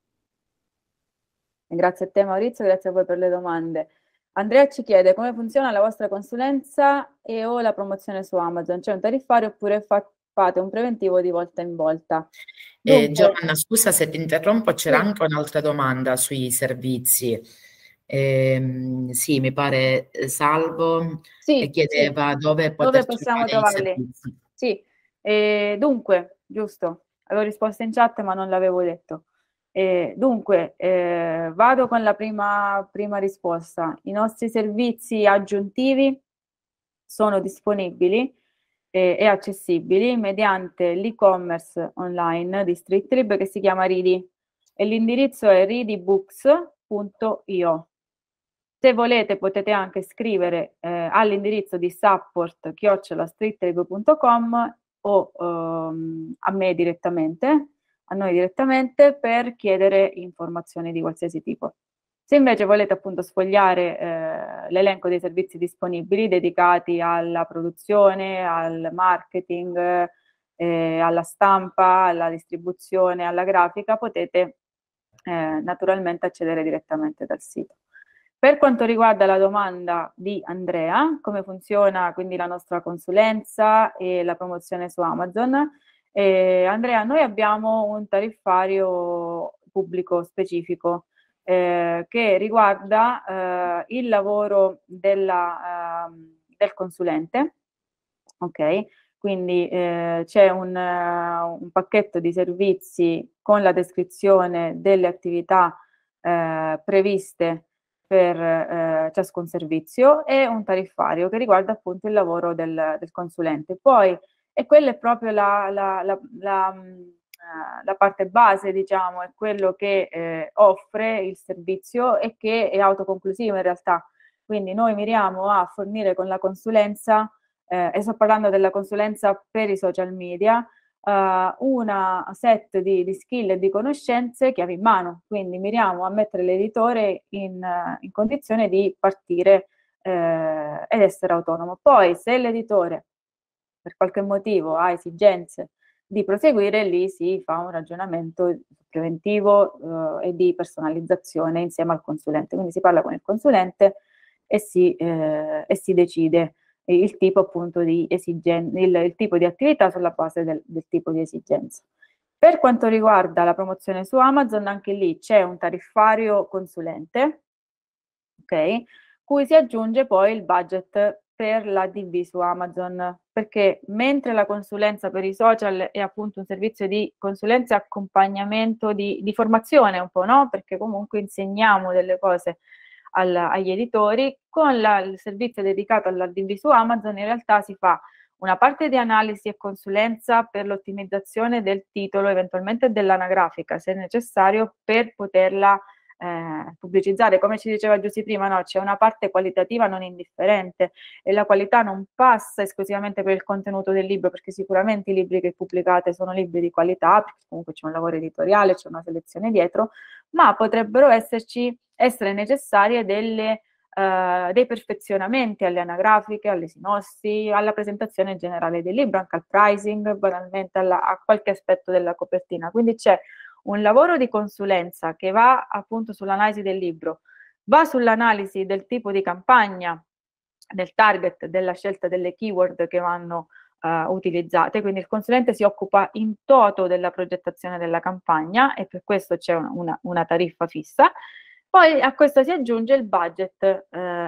E grazie a te Maurizio, grazie a voi per le domande. Andrea ci chiede come funziona la vostra consulenza e o la promozione su Amazon. C'è un tariffario oppure fate un preventivo di volta in volta? Dunque, Giovanna, scusa se ti interrompo, c'era sì, anche un'altra domanda sui servizi. Sì, mi pare Salvo e sì, chiedeva dove dove poter possiamo trovare i trovarli? servizi. Sì, dunque, giusto, avevo risposto in chat ma non l'avevo detto. Dunque, vado con la prima risposta. I nostri servizi aggiuntivi sono disponibili e accessibili mediante l'e-commerce online di StreetLib che si chiama Ridi e l'indirizzo è ridibooks.io. Se volete potete anche scrivere all'indirizzo di support@streetlib.com o a me direttamente, a noi direttamente, per chiedere informazioni di qualsiasi tipo. Se invece volete appunto sfogliare l'elenco dei servizi disponibili dedicati alla produzione, al marketing, alla stampa, alla distribuzione, alla grafica, potete naturalmente accedere direttamente dal sito. Per quanto riguarda la domanda di Andrea, come funziona quindi la nostra consulenza e la promozione su Amazon, Andrea, noi abbiamo un tariffario pubblico specifico che riguarda il lavoro del consulente, ok? Quindi c'è un pacchetto di servizi con la descrizione delle attività previste per ciascun servizio e un tariffario che riguarda appunto il lavoro del consulente. Poi, e quella è proprio la parte base, diciamo, è quello che offre il servizio e che è autoconclusivo in realtà. Quindi noi miriamo a fornire con la consulenza, e sto parlando della consulenza per i social media, una set di skill e di conoscenze chiave in mano, quindi miriamo a mettere l'editore in condizione di partire ed essere autonomo. Poi se l'editore per qualche motivo ha esigenze di proseguire, lì si fa un ragionamento preventivo e di personalizzazione insieme al consulente. Quindi si parla con il consulente e si decide il tipo appunto di esigenza, il tipo di attività sulla base del tipo di esigenza. Per quanto riguarda la promozione su Amazon, anche lì c'è un tariffario consulente, ok? Cui si aggiunge poi il budget per l'ADV su Amazon, perché mentre la consulenza per i social è appunto un servizio di consulenza e accompagnamento di formazione un po', no? Perché comunque insegniamo delle cose agli editori, con il servizio dedicato all'ADV su Amazon in realtà si fa una parte di analisi e consulenza per l'ottimizzazione del titolo, eventualmente dell'anagrafica, se necessario, per poterla pubblicizzare. Come ci diceva Giussi prima, no? C'è una parte qualitativa non indifferente e la qualità non passa esclusivamente per il contenuto del libro, perché sicuramente i libri che pubblicate sono libri di qualità, perché comunque c'è un lavoro editoriale, c'è una selezione dietro, ma potrebbero essere necessarie dei perfezionamenti alle anagrafiche, alle sinossi, alla presentazione generale del libro, anche al pricing, banalmente a qualche aspetto della copertina. Quindi c'è un lavoro di consulenza che va appunto sull'analisi del libro, va sull'analisi del tipo di campagna, del target, della scelta delle keyword che vanno utilizzate, quindi il consulente si occupa in toto della progettazione della campagna e per questo c'è una tariffa fissa. Poi a questo si aggiunge il budget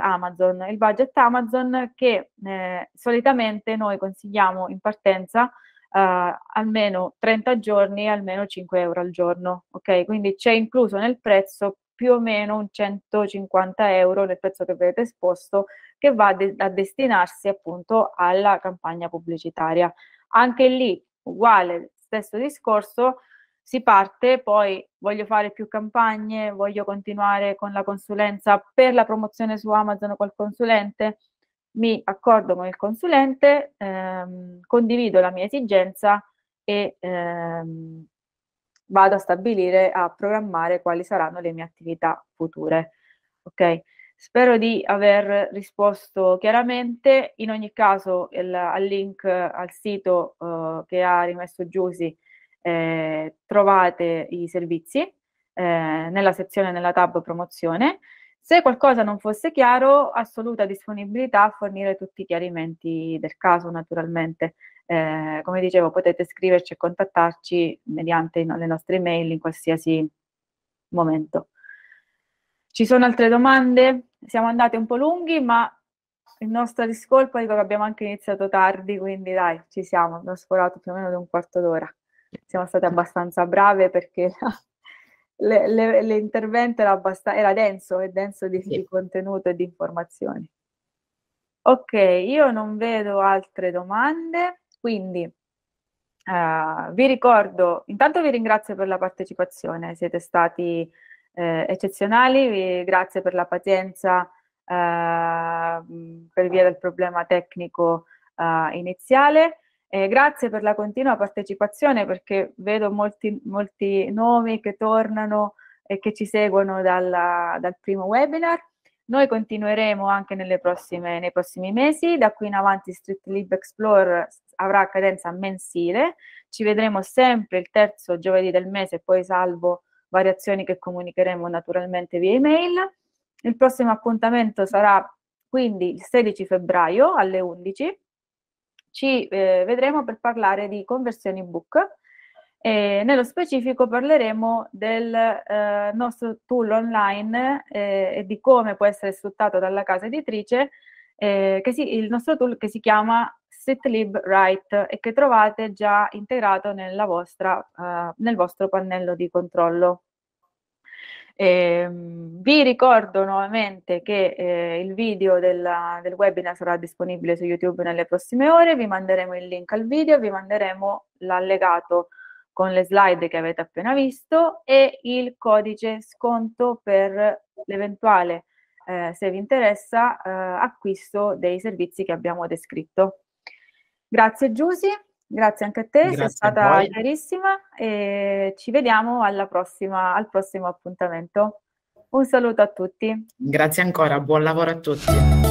Amazon che solitamente noi consigliamo in partenza almeno 30 giorni e almeno 5 euro al giorno, ok? Quindi c'è incluso nel prezzo più o meno un 150 euro nel prezzo che vedete esposto che va a destinarsi appunto alla campagna pubblicitaria. Anche lì, uguale, stesso discorso, si parte, poi voglio fare più campagne, voglio continuare con la consulenza per la promozione su Amazon col consulente, mi accordo con il consulente, condivido la mia esigenza e vado a stabilire, a programmare quali saranno le mie attività future. Ok? Spero di aver risposto chiaramente. In ogni caso, al link al sito che ha rimesso Giusy trovate i servizi nella sezione, nella tab promozione. Se qualcosa non fosse chiaro, assoluta disponibilità a fornire tutti i chiarimenti del caso, naturalmente. Come dicevo, potete scriverci e contattarci mediante le nostre email in qualsiasi momento. Ci sono altre domande? Siamo andati un po' lunghi, ma il nostro discolpa, dico che abbiamo anche iniziato tardi, quindi dai, ci siamo, abbiamo sforato più o meno di un quarto d'ora. Siamo state abbastanza brave perché l'intervento era denso, è denso di contenuto e di informazioni. Ok, io non vedo altre domande, quindi vi ricordo, intanto vi ringrazio per la partecipazione, siete stati eccezionali, grazie per la pazienza per via del problema tecnico iniziale. Grazie per la continua partecipazione perché vedo molti nomi che tornano e che ci seguono dal primo webinar. Noi continueremo anche nei prossimi mesi, da qui in avanti Street Lib Explorer avrà cadenza mensile, ci vedremo sempre il terzo giovedì del mese, poi salvo variazioni che comunicheremo naturalmente via email. Il prossimo appuntamento sarà quindi il 16 febbraio alle 11. Ci vedremo per parlare di conversioni book. Nello specifico parleremo del nostro tool online e di come può essere sfruttato dalla casa editrice, il nostro tool che si chiama SitLib Write e che trovate già integrato nel vostro pannello di controllo. Vi ricordo nuovamente che il video del webinar sarà disponibile su YouTube nelle prossime ore, vi manderemo il link al video, vi manderemo l'allegato con le slide che avete appena visto e il codice sconto per l'eventuale, se vi interessa, acquisto dei servizi che abbiamo descritto. Grazie Giusy. Grazie anche a te, Grazie, sei stata chiarissima e ci vediamo al prossimo appuntamento. Un saluto a tutti. Grazie ancora, buon lavoro a tutti.